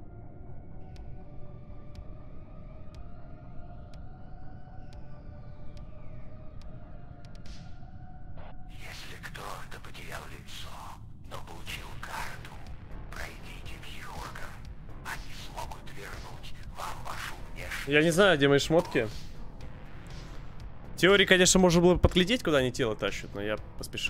Если кто-то потерял лицо, но получил карту, пройдите в хирурга. Они смогут вернуть вам вашу внешность. Я не знаю, где мои шмотки. В теории, конечно, можно было бы подглядеть, куда они тело тащат, но я поспешил.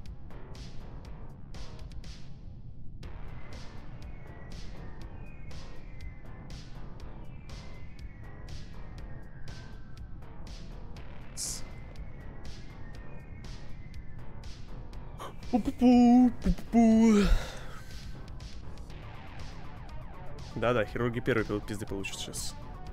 Да-да, хирурги первый пилот пизды получат сейчас.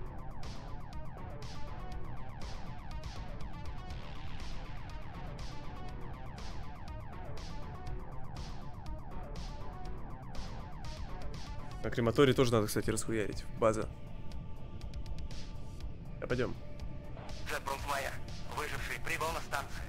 На крематории тоже надо, кстати, расхуярить. База. А пойдем. Джетбрунс Майер, выживший, прибыл на станцию.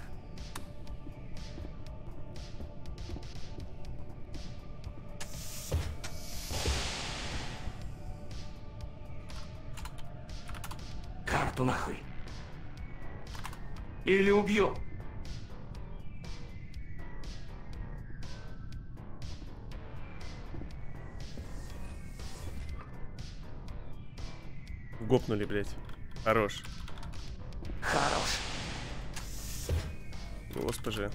Карту нахуй. Или убью. Гопнули, блядь. Хорош. Хорош. Господи.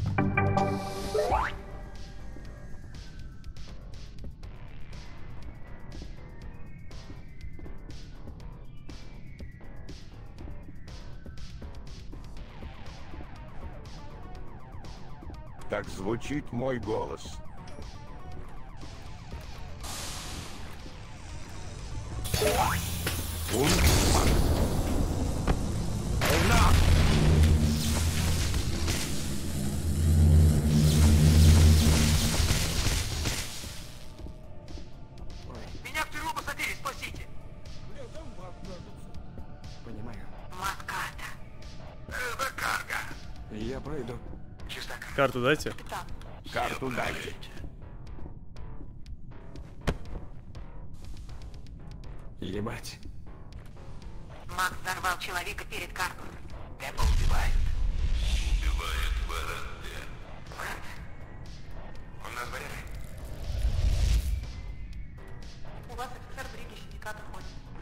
Так звучит мой голос. Меня в тюрьму посадили, спасите! Понимаю. Матката. Это карга. Я пройду. Чисто Карту дайте. Карту дайте. Ебать. Макс взорвал человека перед картой. Эппл убивает. Убивает ВРД. Он нас варили. У вас офицер бриги синдиката ходит.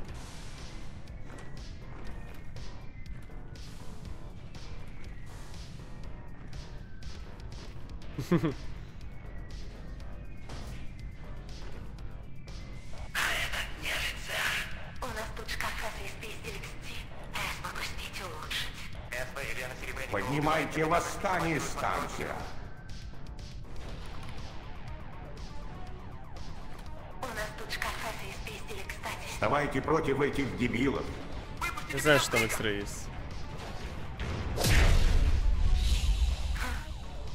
У нас тут шкафы из пиздилексти. Эс, попустите улучшить. СВ Елена Серебряникова. Поднимайте восстание, станция. У нас тут шкафы из пиздили, кстати. Вставайте против этих дебилов. Не знаю, что там экстра есть.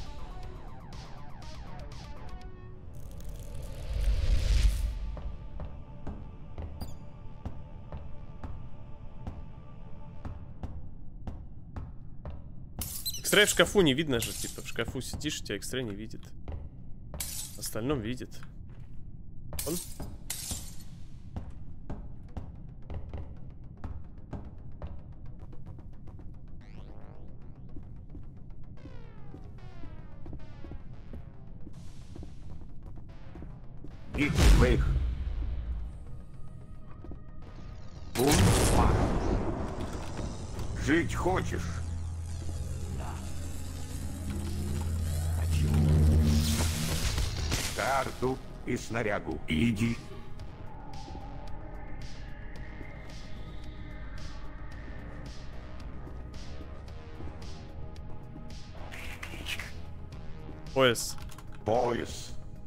Экстрей в шкафу не видно же, типа в шкафу сидишь, тебя экстрей не видит. В остальном видит. Он? Их своих. Бум-пак. Жить хочешь? Да. Хочу. Карту и снарягу. Иди. Перекличка. Пояс. Пояс.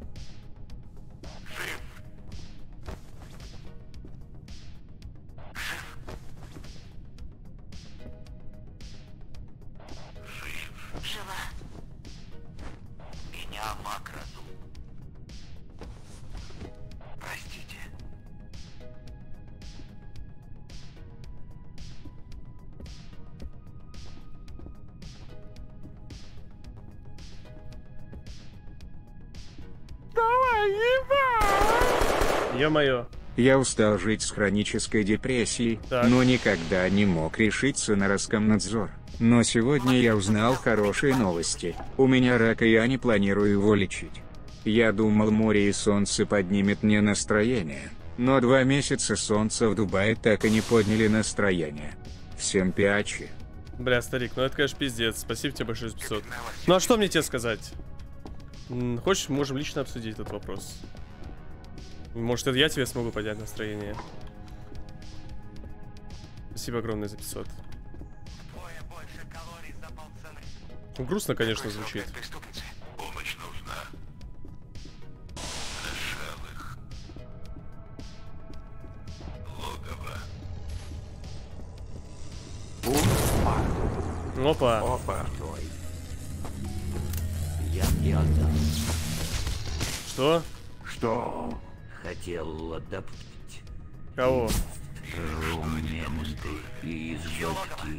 Ё-моё. Я устал жить с хронической депрессией, Так. но никогда не мог решиться на Роскомнадзор. Но сегодня я узнал хорошие новости. У меня рак, и я не планирую его лечить. Я думал, море и солнце поднимет мне настроение. Но два месяца солнца в Дубае так и не подняли настроение. Всем пиачи. Бля, старик, ну это, конечно, пиздец. Спасибо тебе большое за пятьсот. Ну а что мне тебе сказать? М, Хочешь, можем лично обсудить этот вопрос. Может, это я тебе смогу поднять настроение. Спасибо огромное за пятьсот. Ну, грустно, конечно, звучит. Помощь нужна. Нашел их. Логово. Опа. Опа. Я не отдам. Что? Что? Хотел отоптать. Кого? Инструменты и изжоги.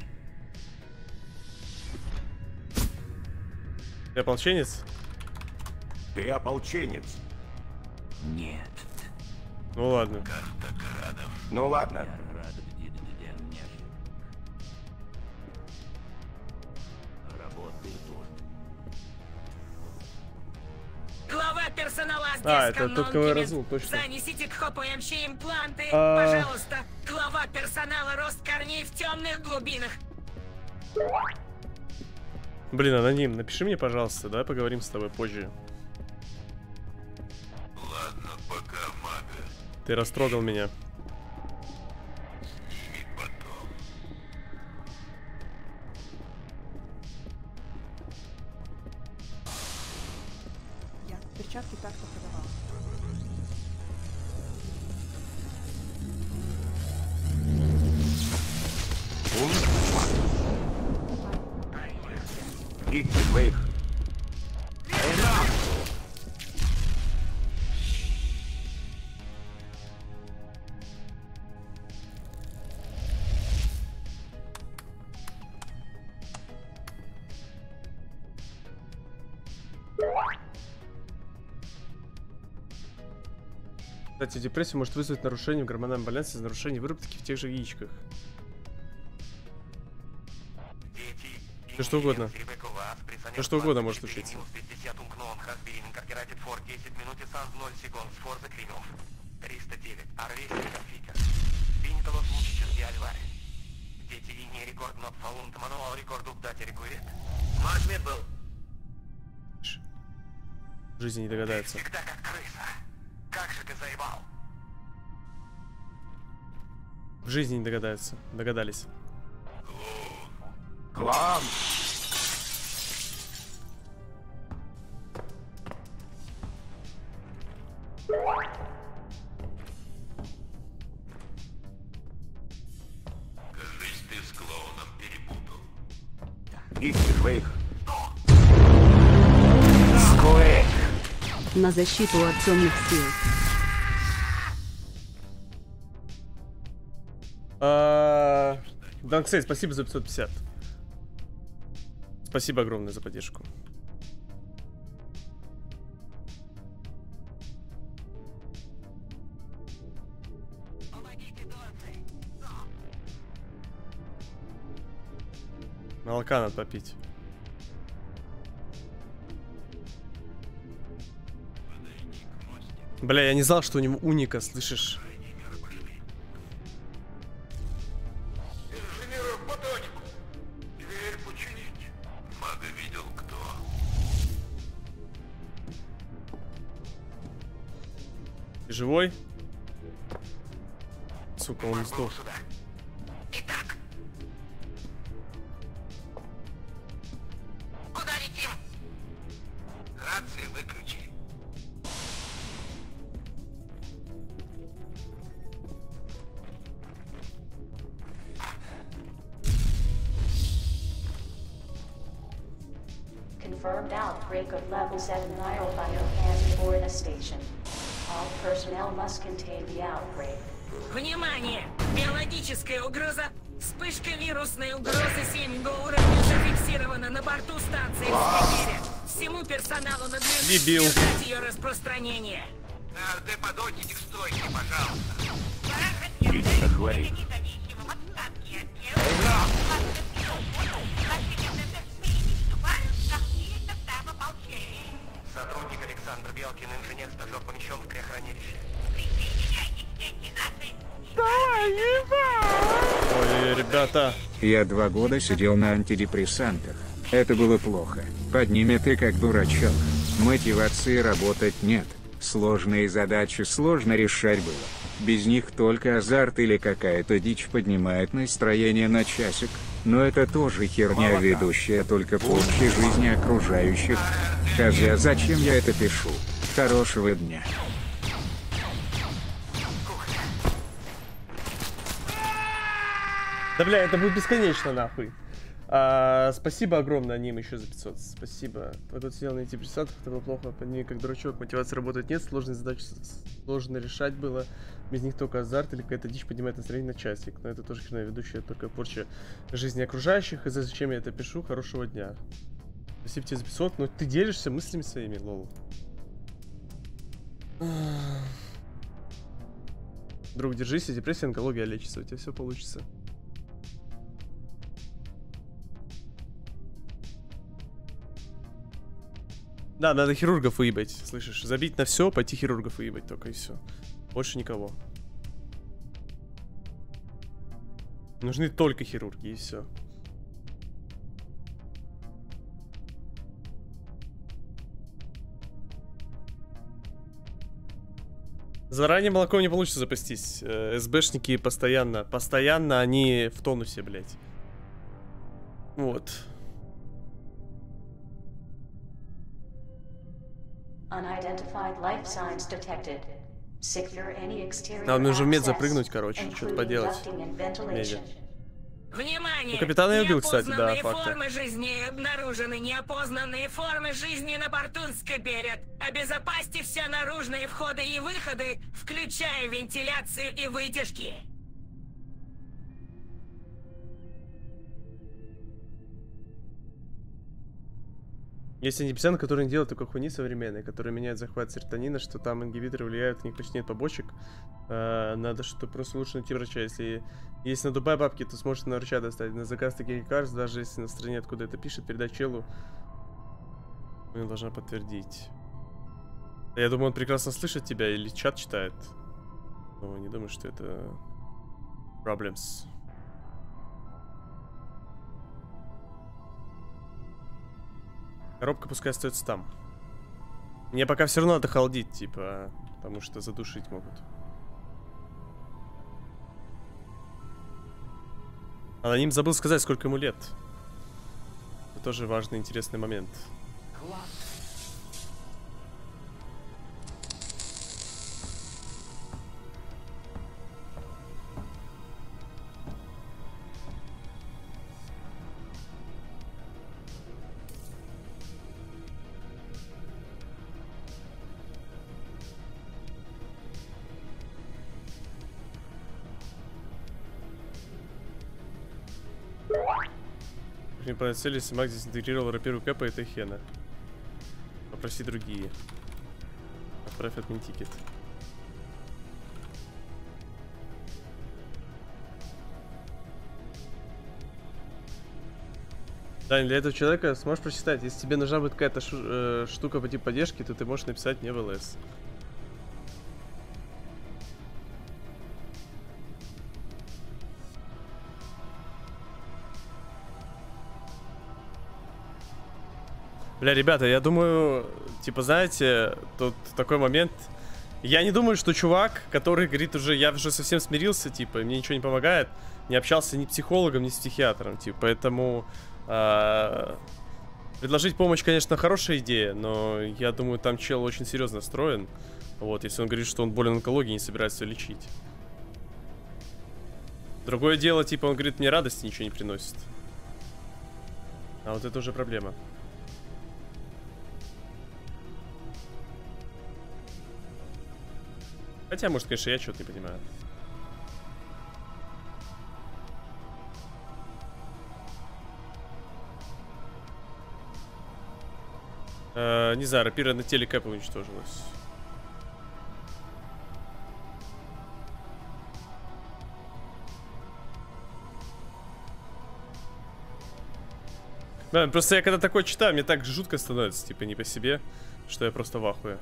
Ты ополченец? Ты ополченец. Нет. Ну ладно. Ну ладно. Я рад видеть, где мне. Работает он. Глава персонала здесь, А, это канон тот, кого я Кимин. разул, точно. Занесите к Хопу МЩ импланты, А. пожалуйста. Глава персонала, рост корней в темных глубинах. Блин, аноним, напиши мне, пожалуйста, давай поговорим с тобой позже. Ладно, пока, мага. Ты растрогал меня. Сними потом. Я перчатки так-то продавала. Их своих. Кстати, депрессия может вызвать нарушение в гормональном балансе из-за нарушения выработки в тех же яичках. Все что угодно. Все что угодно может случиться. В жизни не догадается. Всегда как крыса. Как же ты заебал? В жизни не догадается. Догадались. Клан. Кажись, ты с клоуном перепутал. Их своих. Сквейк. На защиту от темных сил. А, Данксей, спасибо за пятьсот пятьдесят. Спасибо огромное за поддержку. Молока надо попить. Бля, я не знал, что у него уника, слышишь? Ты живой? Сука, он сдох. Куда летим? Рации выключи. Confirmed outbreak of level seven viral biohazard aboard a station. All personnel must contain the outbreak. Внимание! Биологическая угроза. Вспышка вирусной угрозы семь го уровня зафиксирована на борту станции в Спикере. Всему персоналу надлежит держать ее распространение. А ты подотнитик, стойте, пожалуйста. Птичка хворит. Сотрудник Александр Белкин, инженер-стажер, помещен в хранилище. Ой, ребята. Я два года сидел на антидепрессантах. Это было плохо. Поднимет и как дурачок. Мотивации работать нет. Сложные задачи сложно решать было. Без них только азарт или какая-то дичь поднимает настроение на часик. Но это тоже херня, ведущая только к общей жизни окружающих. Хотя зачем я это пишу? Хорошего дня. Да бля, это будет бесконечно нахуй. А, спасибо огромное, Аним, еще за пятьсот. Спасибо. Погода сидел на антидепрессантах, это было плохо. Подними как дурачок, мотивации работать нет, сложные задачи сложно решать было. Без них только азарт или какая-то дичь поднимает настроение на часик. Но это тоже херня ведущая, только порча жизни окружающих. И зачем я это пишу? Хорошего дня. Спасибо тебе за пятьсот. Но ты делишься мыслями своими, лол. Друг, держись, депрессия, онкология лечится, у тебя все получится. Да, надо хирургов выебать, слышишь? Забить на все, пойти хирургов выебать только и все. Больше никого. Нужны только хирурги и все. Заранее молоком не получится запастись. СБшники постоянно, постоянно они в тонусе, блядь. Вот. Нам нужно в мед запрыгнуть, короче, что-то поделать. Меди. Внимание! У капитана я убил, кстати, да, факты. Формы жизни обнаружены, неопознанные формы жизни на борту Скоперет. Обезопасьте все наружные входы и выходы, включая вентиляцию и вытяжки. Есть антидепрессанты, которые не делают такой хуйни современной, которые меняют захват серотонина, что там ингибиторы влияют, у них почти нет побочек. Э, надо, что просто лучше найти врача. Если есть на Дубай бабки, то сможете на врача достать. На заказ таких лекарств, даже если на стране, откуда это пишет, передай челу. Она должна подтвердить. Я думаю, он прекрасно слышит тебя или чат читает. Но не думаю, что это... Problems. Коробка пускай остается там. Мне пока все равно надо холодить, типа, потому что задушить могут. Аноним забыл сказать, сколько ему лет. Это тоже важный, интересный момент. не поняли, если Мак здесь интегрировал рапиру Кэпа и Техена. Попроси другие. Отправь админ тикет. Дань, для этого человека сможешь прочитать. Если тебе нужна будет какая-то шу э, штука по типу поддержки, то ты можешь написать мне в ЛС. Бля, ребята, я думаю, типа, знаете, тут такой момент. Я не думаю, что чувак, который говорит уже, я уже совсем смирился, типа, и мне ничего не помогает, не общался ни с психологом, ни с психиатром, типа, поэтому а, предложить помощь, конечно, хорошая идея, но я думаю, там чел очень серьезно настроен. Вот, если он говорит, что он болен онкологией и не собирается лечить. Другое дело, типа, он говорит, мне радости ничего не приносит. А вот это уже проблема. Хотя, может, конечно, я что-то не понимаю. Э, не знаю, рапира на теле Кэпа уничтожилась. Да, просто я когда такое читаю, мне так жутко становится, типа, не по себе, что я просто в ахуе.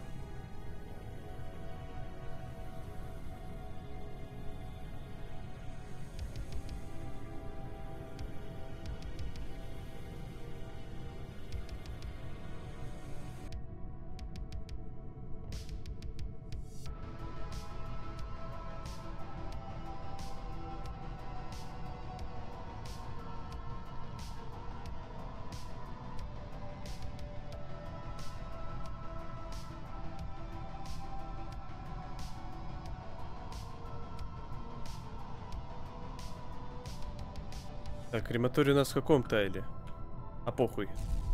Так, крематорий у нас в каком тайле? А похуй.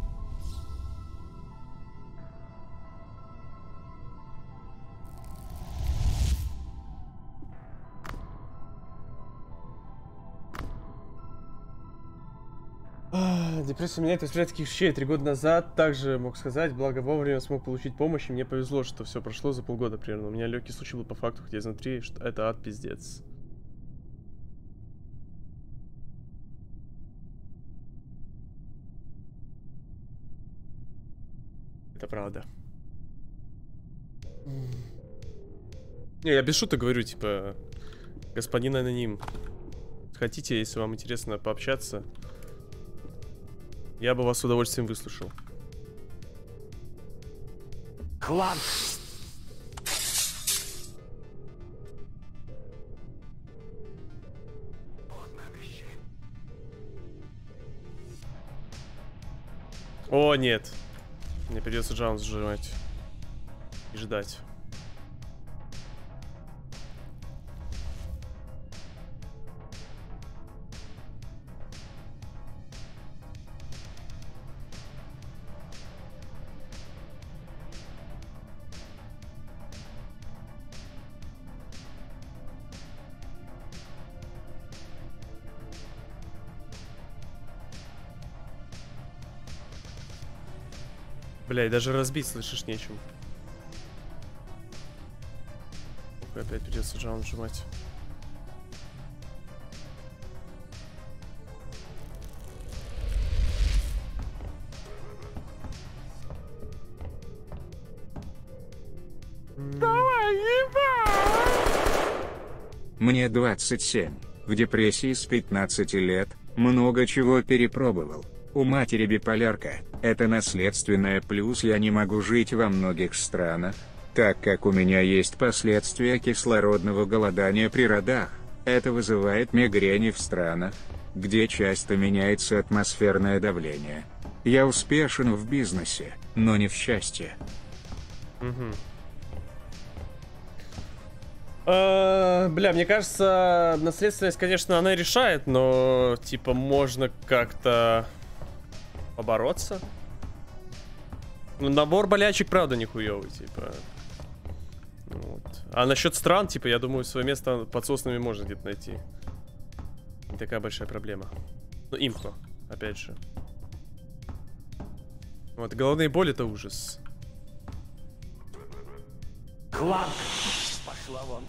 А, депрессия меняет восприятие таких вещей. Три года назад также мог сказать, благо вовремя смог получить помощь, и мне повезло, что все прошло за полгода примерно. У меня легкий случай был по факту, хотя изнутри, что это ад пиздец. Это правда. Не, я без шуток говорю, типа, господин аноним, хотите, если вам интересно пообщаться, я бы вас с удовольствием выслушал. Клан! О, нет. Мне придется джаунс сжимать и ждать. Бля, и даже разбить, слышишь, нечем. Ох, опять придется джаун сжимать. Давай, ебать! Мне двадцать семь. В депрессии с пятнадцати лет. Много чего перепробовал. У матери биполярка. Это наследственное, плюс я не могу жить во многих странах, так как у меня есть последствия кислородного голодания при родах. Это вызывает мигрени в странах, где часто меняется атмосферное давление. Я успешен в бизнесе, но не в счастье. Угу. А, бля, мне кажется, наследственность, конечно, она решает, но, типа, можно как-то побороться. Ну, набор болячек, правда, нихуёвый, типа. Вот. А насчет стран, типа, я думаю, свое место под соснами можно где-то найти. Не такая большая проблема. Ну, имхо, опять же. Вот, головные боли — это ужас. Кланк! Пошла вон,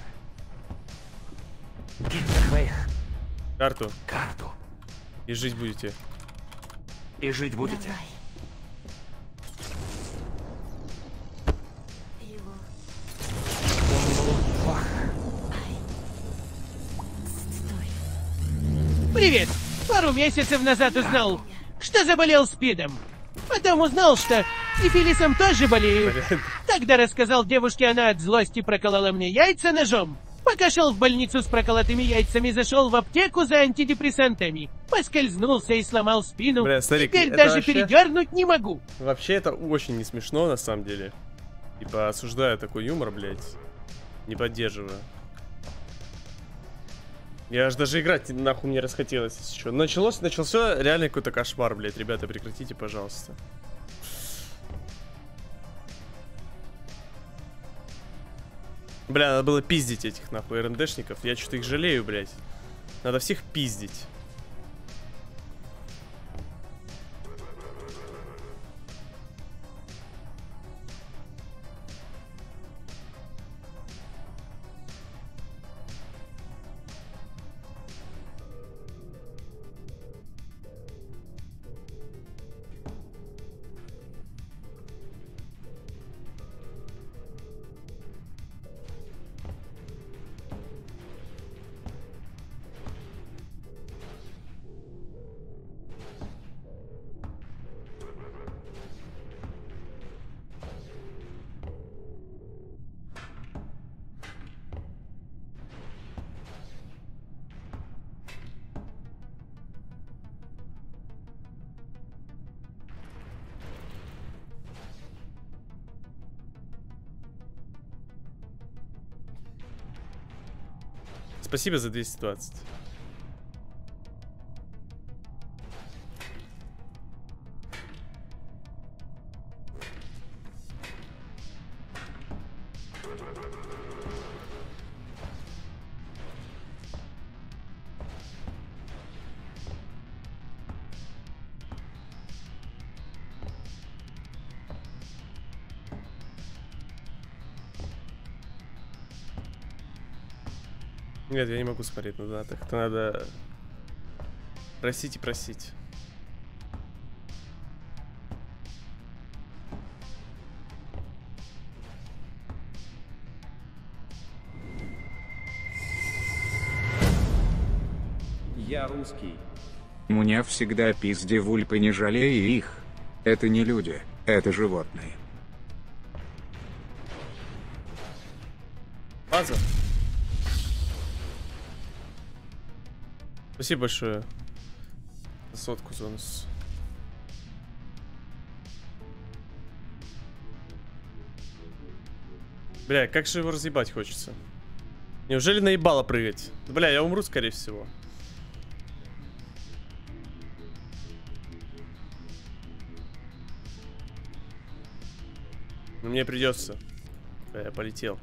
шмара. Гиттервейх. Карту. Карту. И жить будете. И жить будете. Привет! Пару месяцев назад узнал, что заболел СПИДом. Потом узнал, что сифилисом тоже болею. Тогда рассказал девушке, она от злости проколола мне яйца ножом. Пока шел в больницу с проколотыми яйцами, зашел в аптеку за антидепрессантами. Поскользнулся и сломал спину. Бля, старик, теперь это даже вообще... передернуть не могу. Вообще это очень не смешно, на самом деле. Типа, осуждаю такой юмор, блядь. Не поддерживаю. Я аж даже играть нахуй не расхотелось, если что. Началось, начался реально какой-то кошмар, блядь. Ребята, прекратите, пожалуйста. Бля, надо было пиздить этих нахуй РНДшников. Я что-то их жалею, блядь. Надо всех пиздить. Спасибо за двести двадцать. Нет, я не могу смотреть на донатах. Это надо просить и просить. Я русский. У меня всегда пизди вульпы, не жалею их. Это не люди, это животные. База. Спасибо большое за сотку за нас. Бля, как же его разъебать хочется? Неужели наебало прыгать? Бля, я умру, скорее всего. Но мне придется. Бля, я полетел.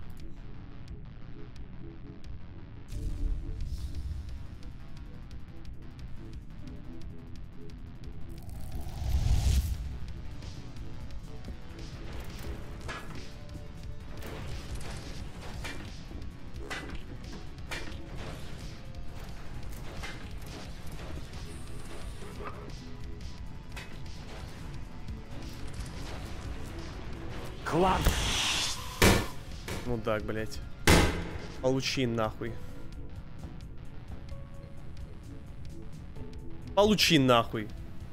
Клан. Ну так, блять. Получи нахуй. Получи нахуй.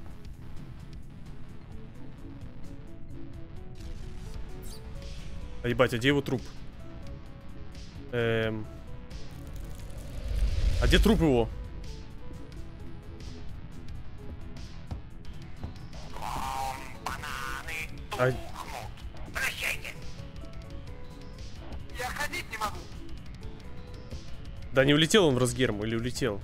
А ебать, а где его труп? Эм... А где труп его? А... Я ходить не могу. Да не улетел он в Росгерм или улетел?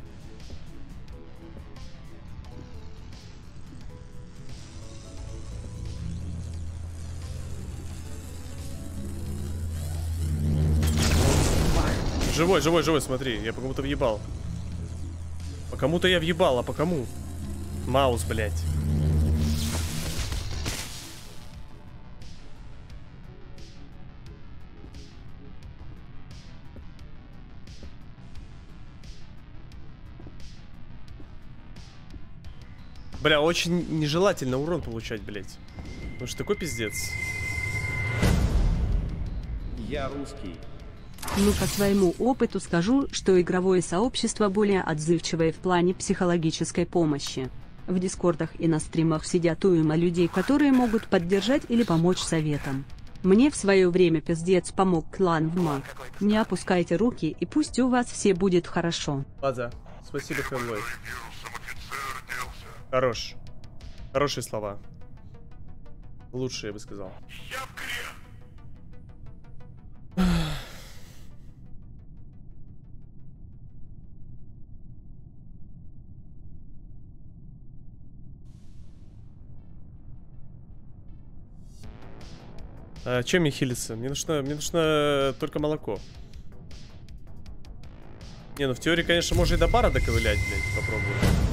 Живой, живой, живой, смотри, я по кому-то въебал. По кому-то я въебал, а по кому? Маус, блядь. Бля, очень нежелательно урон получать, блядь. Потому что такой пиздец. Я русский. Ну, по своему опыту скажу, что игровое сообщество более отзывчивое в плане психологической помощи. В дискордах и на стримах сидят уйма людей, которые могут поддержать или помочь советом. Мне в свое время пиздец помог клан в МА. Не опускайте руки, и пусть у вас все будет хорошо. База, спасибо, Хеллой. Хорош. Хорошие слова. Лучшие, я бы сказал. А чем мне хилиться? Мне нужно, мне нужно только молоко. Не, ну в теории, конечно, можно и до бара доковылять, блядь, попробую.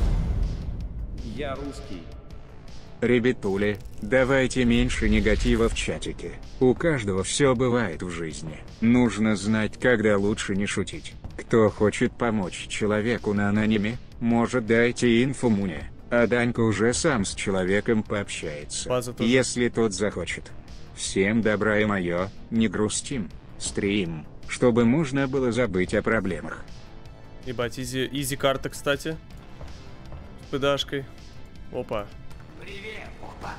Я русский. Ребятули, давайте меньше негатива в чатике. У каждого все бывает в жизни. Нужно знать, когда лучше не шутить. Кто хочет помочь человеку на анониме, может дайте инфу мне, а Данька уже сам с человеком пообщается, если тот захочет. Всем добра и мое, не грустим, стрим, чтобы можно было забыть о проблемах. Ебать, изи, изи карта, кстати. С пыдашкой. Опа. Привет, опа.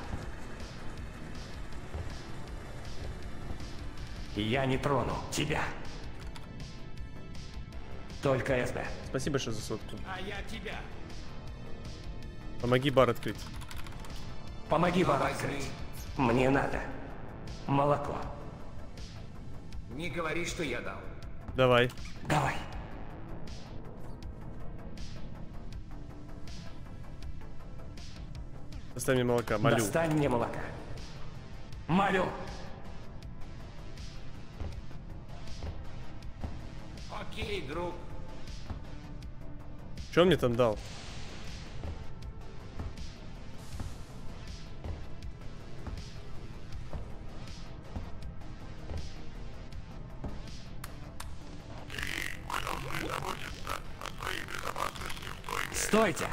Я не трону тебя. Только СБ. Спасибо большое за сотку. А я тебя. Помоги бар открыть. Помоги бар открыть. Мне надо. Молоко. Не говори, что я дал. Давай. Давай. Достань мне молока, молю. Достань мне молока. Молю. Окей, друг. Что он мне там дал? Стойте!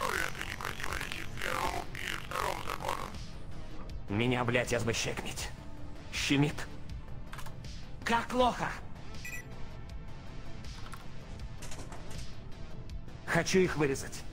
Меня, блядь, СБ щекнет. Щемит. Как лоха! Хочу их вырезать.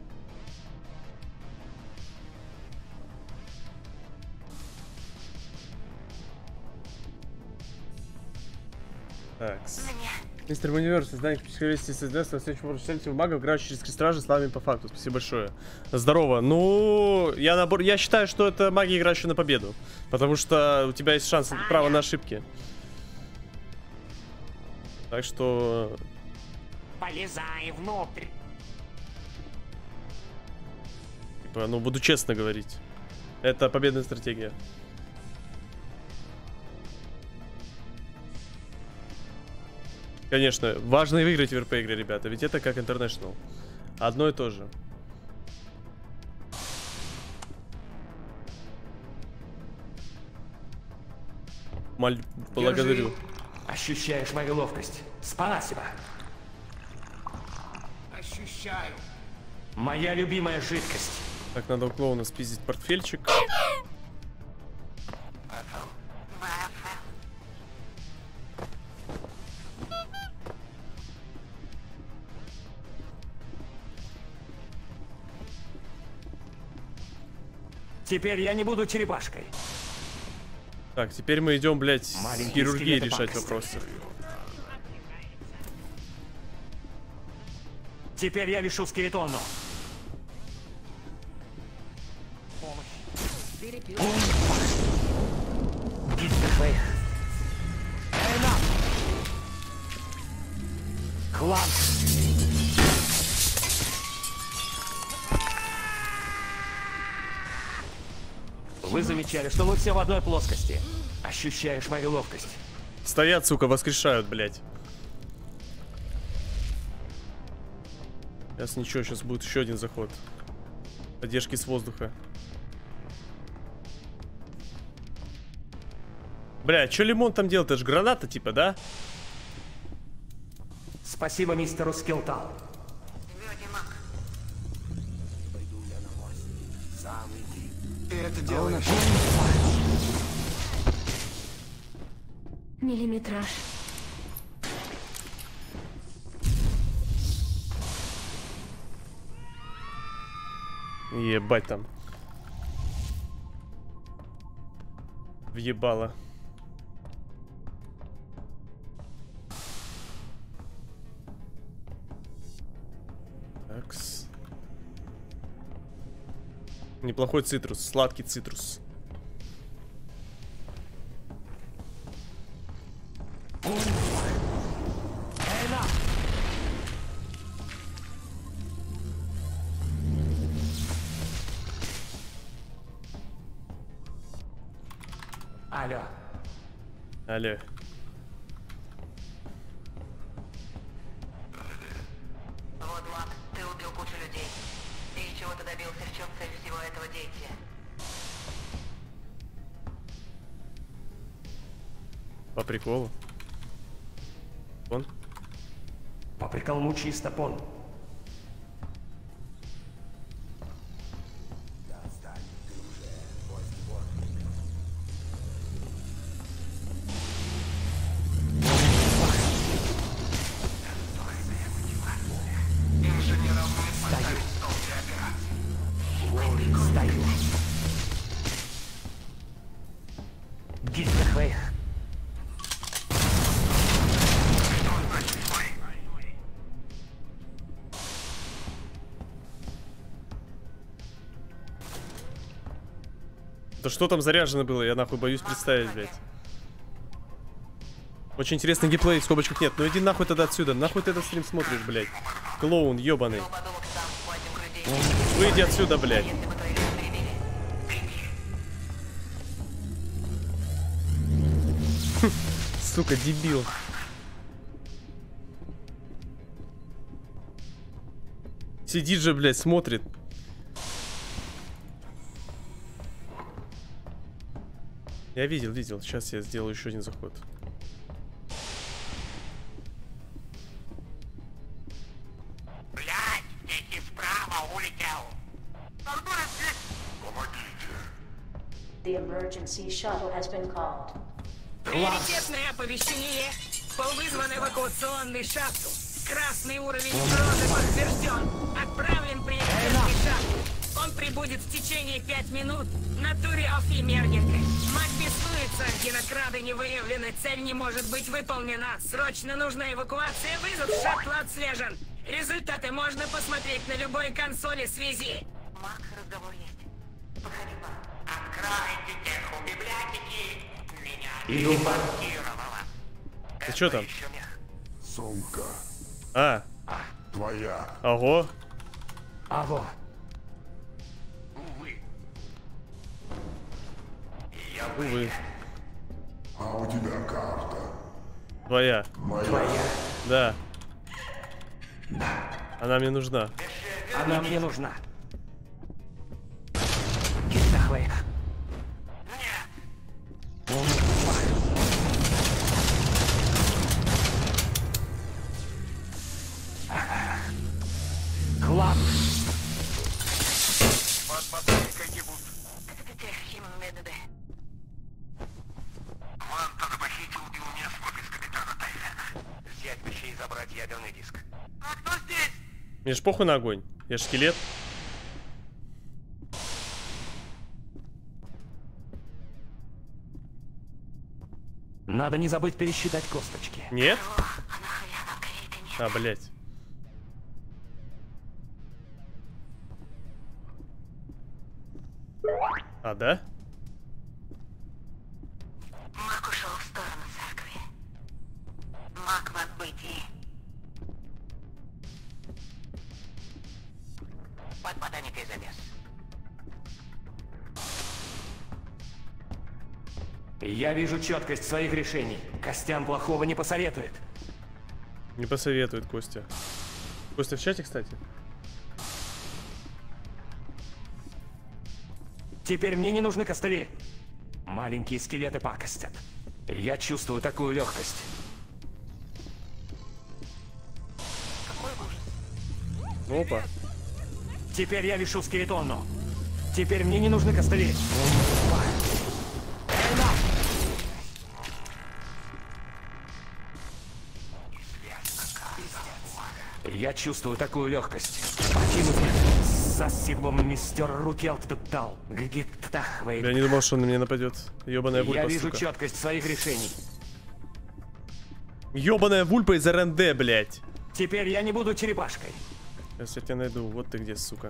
Так. Мистер Универс, издание психологии ССД, на следующем уровне читателей магов, играющих через крестражи, с вами по факту. Спасибо большое. Здорово. Ну, я, набор... я считаю, что это маги, играющие на победу. Потому что у тебя есть шанс, право на ошибки. Так что... Полезай внутрь. Типа, ну, буду честно говорить. Это победная стратегия. Конечно, важно и выиграть в эр пи игре, ребята, ведь это как International. Одно и то же. Маль... Благодарю. Ощущаешь мою ловкость? Спасибо. Ощущаю. Моя любимая жидкость. Так, надо у клоуна спиздить портфельчик. Теперь я не буду черепашкой. Так, теперь мы идем, блядь, с хирургией решать пакости. вопросы. Теперь я вешу скелетону. Клан. Вы замечали, что мы все в одной плоскости. Ощущаешь мою ловкость? Стоят, сука, воскрешают, блядь. Сейчас ничего, сейчас будет еще один заход. Поддержки с воздуха. Бля, что лимон там делает? Это же граната, типа, да? Спасибо мистеру Скилтал. Самый ты. Ты это делаешь. Миллиметраж. Ебать там. Въебало. Такс. Неплохой цитрус, сладкий цитрус. Алло. Алло. Вот, Мак, ты убил кучу людей. И чего ты добился? В чем цель всего этого действия? По приколу. Он? По приколу чисто пон. Да что там заряжено было? Я нахуй боюсь представить, блядь. Очень интересный геймплей, в скобочках нет. Ну иди нахуй тогда отсюда. Нахуй ты этот стрим смотришь, блядь. Клоун, ебаный. Выйди отсюда, блядь. Сука, дебил. Сидит же, блядь, смотрит. Я видел, видел. Сейчас я сделаю еще один заход. Блядь, здесь и справа улетел. The emergency shuttle has been called. Приоритетное оповещение по вызван эвакуационный шаттл. Красный уровень угрозы подтвержден. Отправлен приоритетный шаттл. Он прибудет в течение пяти минут на туре Алфи Мергенке. Маг беснуется, динокрады не выявлены, цель не может быть выполнена. Срочно нужна эвакуация, вызов шаттла отслежен. Результаты можно посмотреть на любой консоли связи. Мак, разговор есть. Подходи, Мак. Откройте теху библиотеки. Меня Иду, Мак. телепортировало. Ты чё там? Сумка. А. Твоя. Ого. Ого. Увы. Увы. А у тебя карта. Твоя. Моя. Твоя. Да. Она мне нужна. Она мне нужна. Гистахвейк. Класс. Под батарейкой ебут. Мантор похитил и унес офис капитана Тайфена. Взять вещи и забрать ядерный диск. А кто здесь? Мне ж похуй на огонь. Я ж скелет. Надо не забыть пересчитать косточки. Нет? А, блять. А, да? Мак ушел в сторону церкви. Мак в отбытии. Под ботаникой завес. Я вижу четкость своих решений. Костян плохого не посоветует. Не посоветует Костя. Костя в чате, кстати? Теперь мне не нужны костыли. Маленькие скелеты пакостят. Я чувствую такую легкость. Опа. Теперь я вешу скелетону. Теперь мне не нужны костыли. Я чувствую такую легкость. Покинуть со сигмом мистер Рукел ктал. Я не думал, что он на меня нападет. Ёбаная вульпа, Я вижу сука. четкость своих решений. Ёбаная вульпа из эр эн дэ, блядь. Теперь я не буду черепашкой. Сейчас я тебя найду. Вот ты где, сука.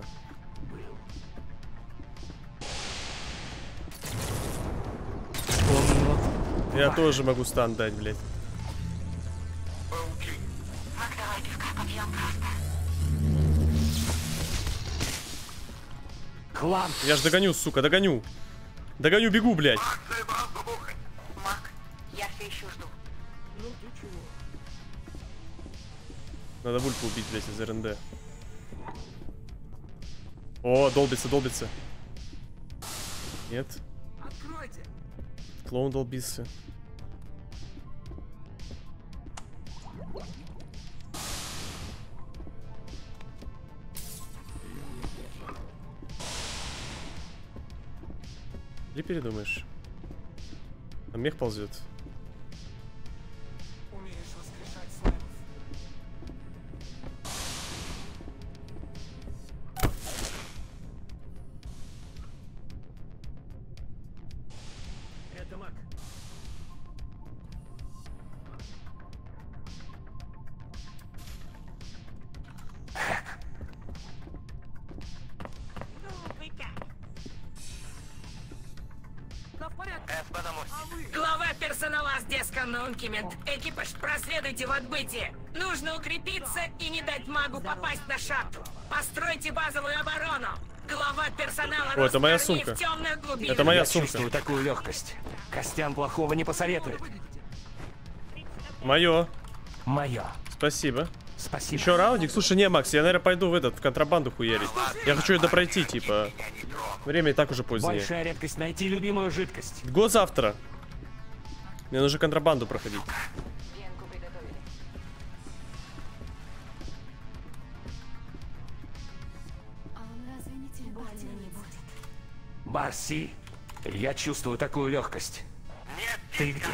Я тоже могу стан дать, блядь. Клан. Я ж догоню, сука, догоню. Догоню, бегу, блядь. Мак, я все еще жду. Ну ты чего? Надо вульпу убить, блядь, из эр эн дэ. О, долбится, долбится. Нет. Откройте. Клоун долбился. Или передумаешь? Там мех ползет. Умеешь воскрешать слаймов. Это маг. Глава персонала здесь канонкимент. Экипаж, проследуйте в отбытие. Нужно укрепиться и не дать магу попасть на шаттл. Постройте базовую оборону. Глава персонала. О, это моя распрони сумка. в темных глубинах. Это моя Я сумка. чувствую такую легкость. Костян плохого не посоветует. Мое. Мое. Спасибо. Спасибо. Еще раундик? Слушай, не, Макс, я, наверное, пойду в этот, в контрабанду хуярить. Я хочу это пройти, типа. Время и так уже позднее. Большая редкость найти любимую жидкость. Го завтра. Мне нужно контрабанду проходить. Барси, я чувствую такую легкость. Ты где?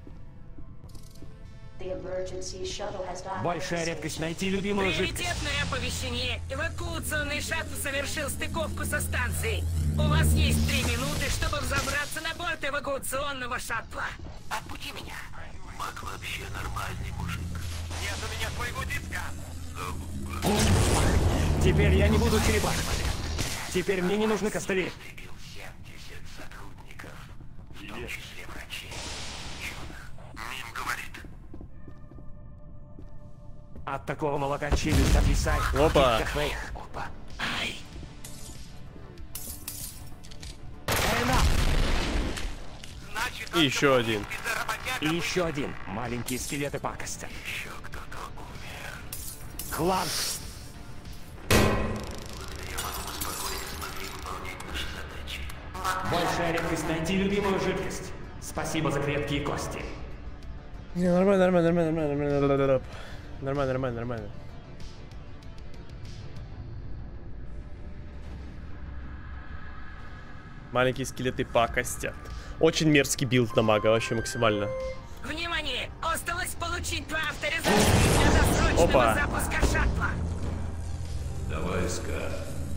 The emergency shuttle has docked. Большая редкость найти любимую жидкость. Приоритетное оповещение. Эвакуационный шаттл совершил стыковку со станцией. У вас есть три минуты, чтобы взобраться на борт эвакуационного шаттла. Отпусти меня. Мак вообще нормальный мужик. Нет у меня своего диска. Теперь я не буду черепашкой. Теперь мне не нужны костыли. семьдесят сотрудников, в том числе врачей, ученых. Мин говорит. От такого молока челюсть отвисает. Опа. Опа. Ай. И еще один. И еще один. Маленькие скелеты пакостя. Еще кто-то умер. Клан. Большая редкость найти любимую жидкость. Спасибо за крепкие кости. Не, нормально, нормально, нормально, нормально, нормально. Нормально, нормально, нормально. Маленькие скелеты пакостят. Очень мерзкий билд на мага, вообще максимально. Внимание! Осталось получить два авторизации для досрочного Опа. запуска шаттла. Давай, Ска.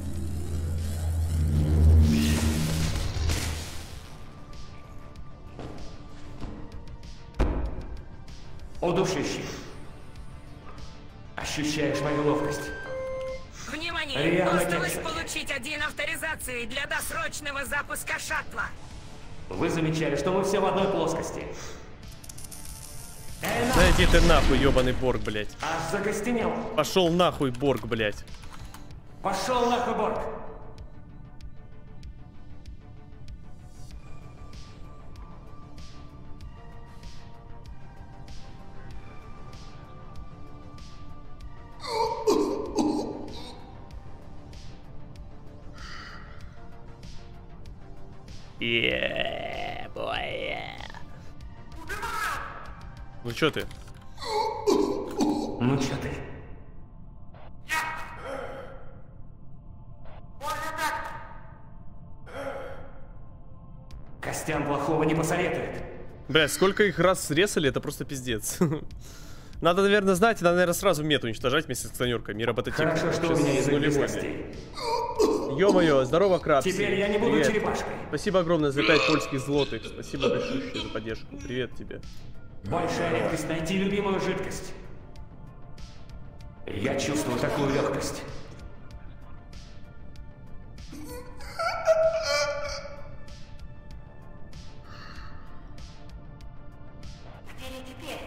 Удушающий. Ощущаешь мою ловкость? Внимание! Реально Осталось кексы. получить один авторизации для досрочного запуска шаттла. Вы замечали, что мы все в одной плоскости. Да иди ты нахуй, ебаный Борг, блядь. Аж закостенел. Пошел нахуй, Борг, блядь. Пошел нахуй, Борг. Yeah, boy. Ну чё ты? Ну чё ты? Костян плохого не посоветует. Бля, сколько их раз срезали, это просто пиздец. Надо, наверное, знать, надо, наверное, сразу мет уничтожать вместе с клонеркой. Миробототип. Хорошо, что у меня язык без костей. Ё-моё, здорово, Крабс. Теперь я не буду Привет. черепашкой. Спасибо огромное за пять польских злотых. Спасибо большое за поддержку. Привет тебе. Большая редкость найти любимую жидкость. Я чувствую такую легкость. Где они теперь?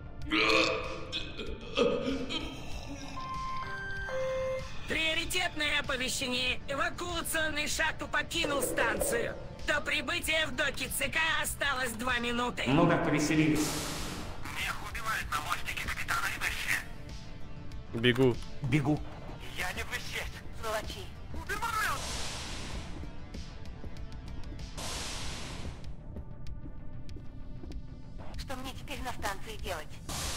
Приоритетное оповещение. Эвакуационный шаттл покинул станцию. До прибытия в доки ЦК осталось два минуты. Ну как повеселились. Мех убивает на мостике капитана Ибэши. Бегу. Бегу. Я не высеть. Сволочи. Убиваю! Что мне теперь на станции делать?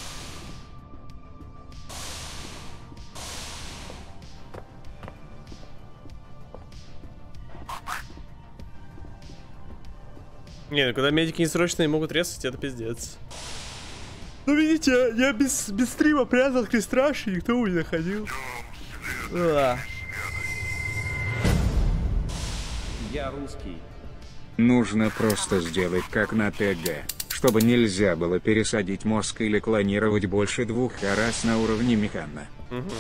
Не, ну когда медики несрочные могут резать, это пиздец. Ну видите, я без, без стрима прятал крестраж, и никто его не находил. А. Я русский. Нужно просто сделать как на ТГ, чтобы нельзя было пересадить мозг или клонировать больше двух раз на уровне механа. Угу.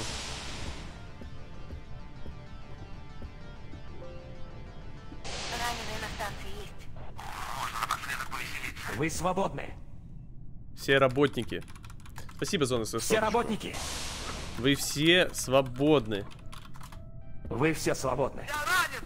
Раненые на станции есть. Можно напоследок повеселиться. Вы свободны. Все работники. Спасибо, Зона СС. Все работники. Вы все свободны. Вы все свободны. Я ранен!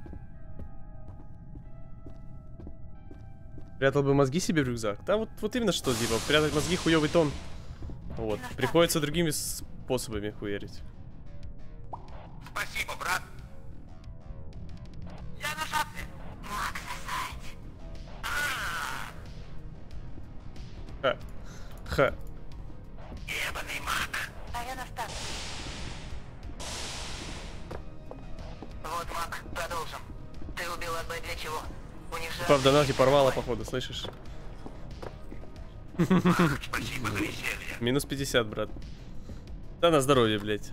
Прятал бы мозги себе в рюкзак. Да, вот, вот именно что, типа, прятать мозги хуёвый тон. Вот. Приходится другими способами хуярить. Спасибо, брат. Я на шаттле. Мог сосать. Ха. Ха. Ебаный маг. А я на станции. Вот, маг, продолжим. Ты убил АБ для чего? Унижал. Пап, донати порвало, походу, слышишь? Спасибо за веселье. Минус пятьдесят, брат. Да на здоровье, блядь.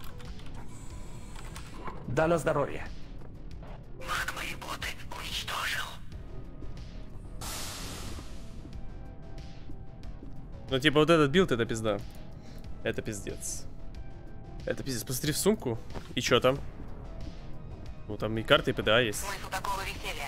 Да на здоровье. Маг мои боты уничтожил. Ну, типа, вот этот билд, это пизда. Это пиздец. Это пиздец. Посмотри в сумку. И чё там? Ну, там и карты, и ПДА есть. Смысл такого веселья?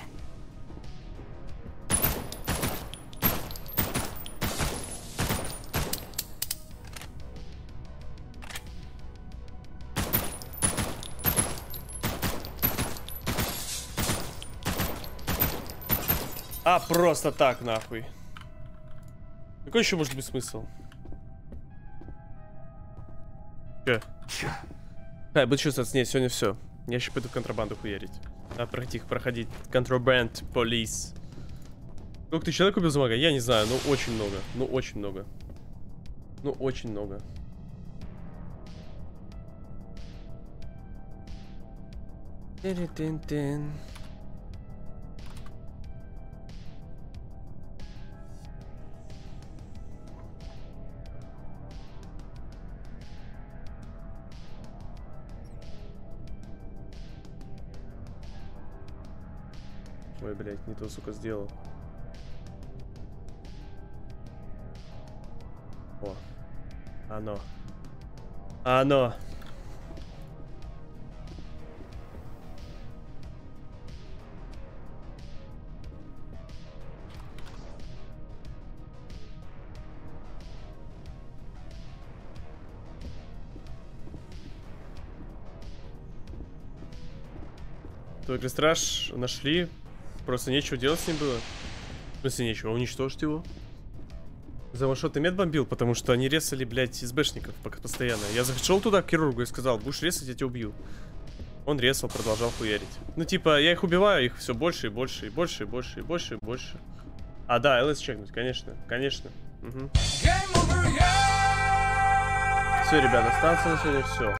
А, просто так, нахуй. Какой еще может быть смысл? Че? Че? А, буду чувствовать, нет, сегодня все. Я еще пойду в контрабанду хуярить. Надо пройти, проходить. Контрабанд, полис. Сколько ты человек убил за мага? Я не знаю, ну очень много. Ну очень много. Ну очень много. Тин-тин-тин. Ой, блядь, не то, сука, сделал. О. Оно. Оно. Твой крестраж нашли. Просто нечего делать с ним было. В смысле нечего, уничтожить его. За вот что ты мед бомбил, потому что они резали, блядь, СБшников пока постоянно. Я зашел туда к хирургу и сказал, будешь резать, я тебя убью. Он резал, продолжал хуярить. Ну типа, я их убиваю, их все больше и больше, и больше, и больше, и больше, и больше. А, да, ЛС чекнуть, конечно, конечно. Угу. Все, ребята, станция на сегодня все.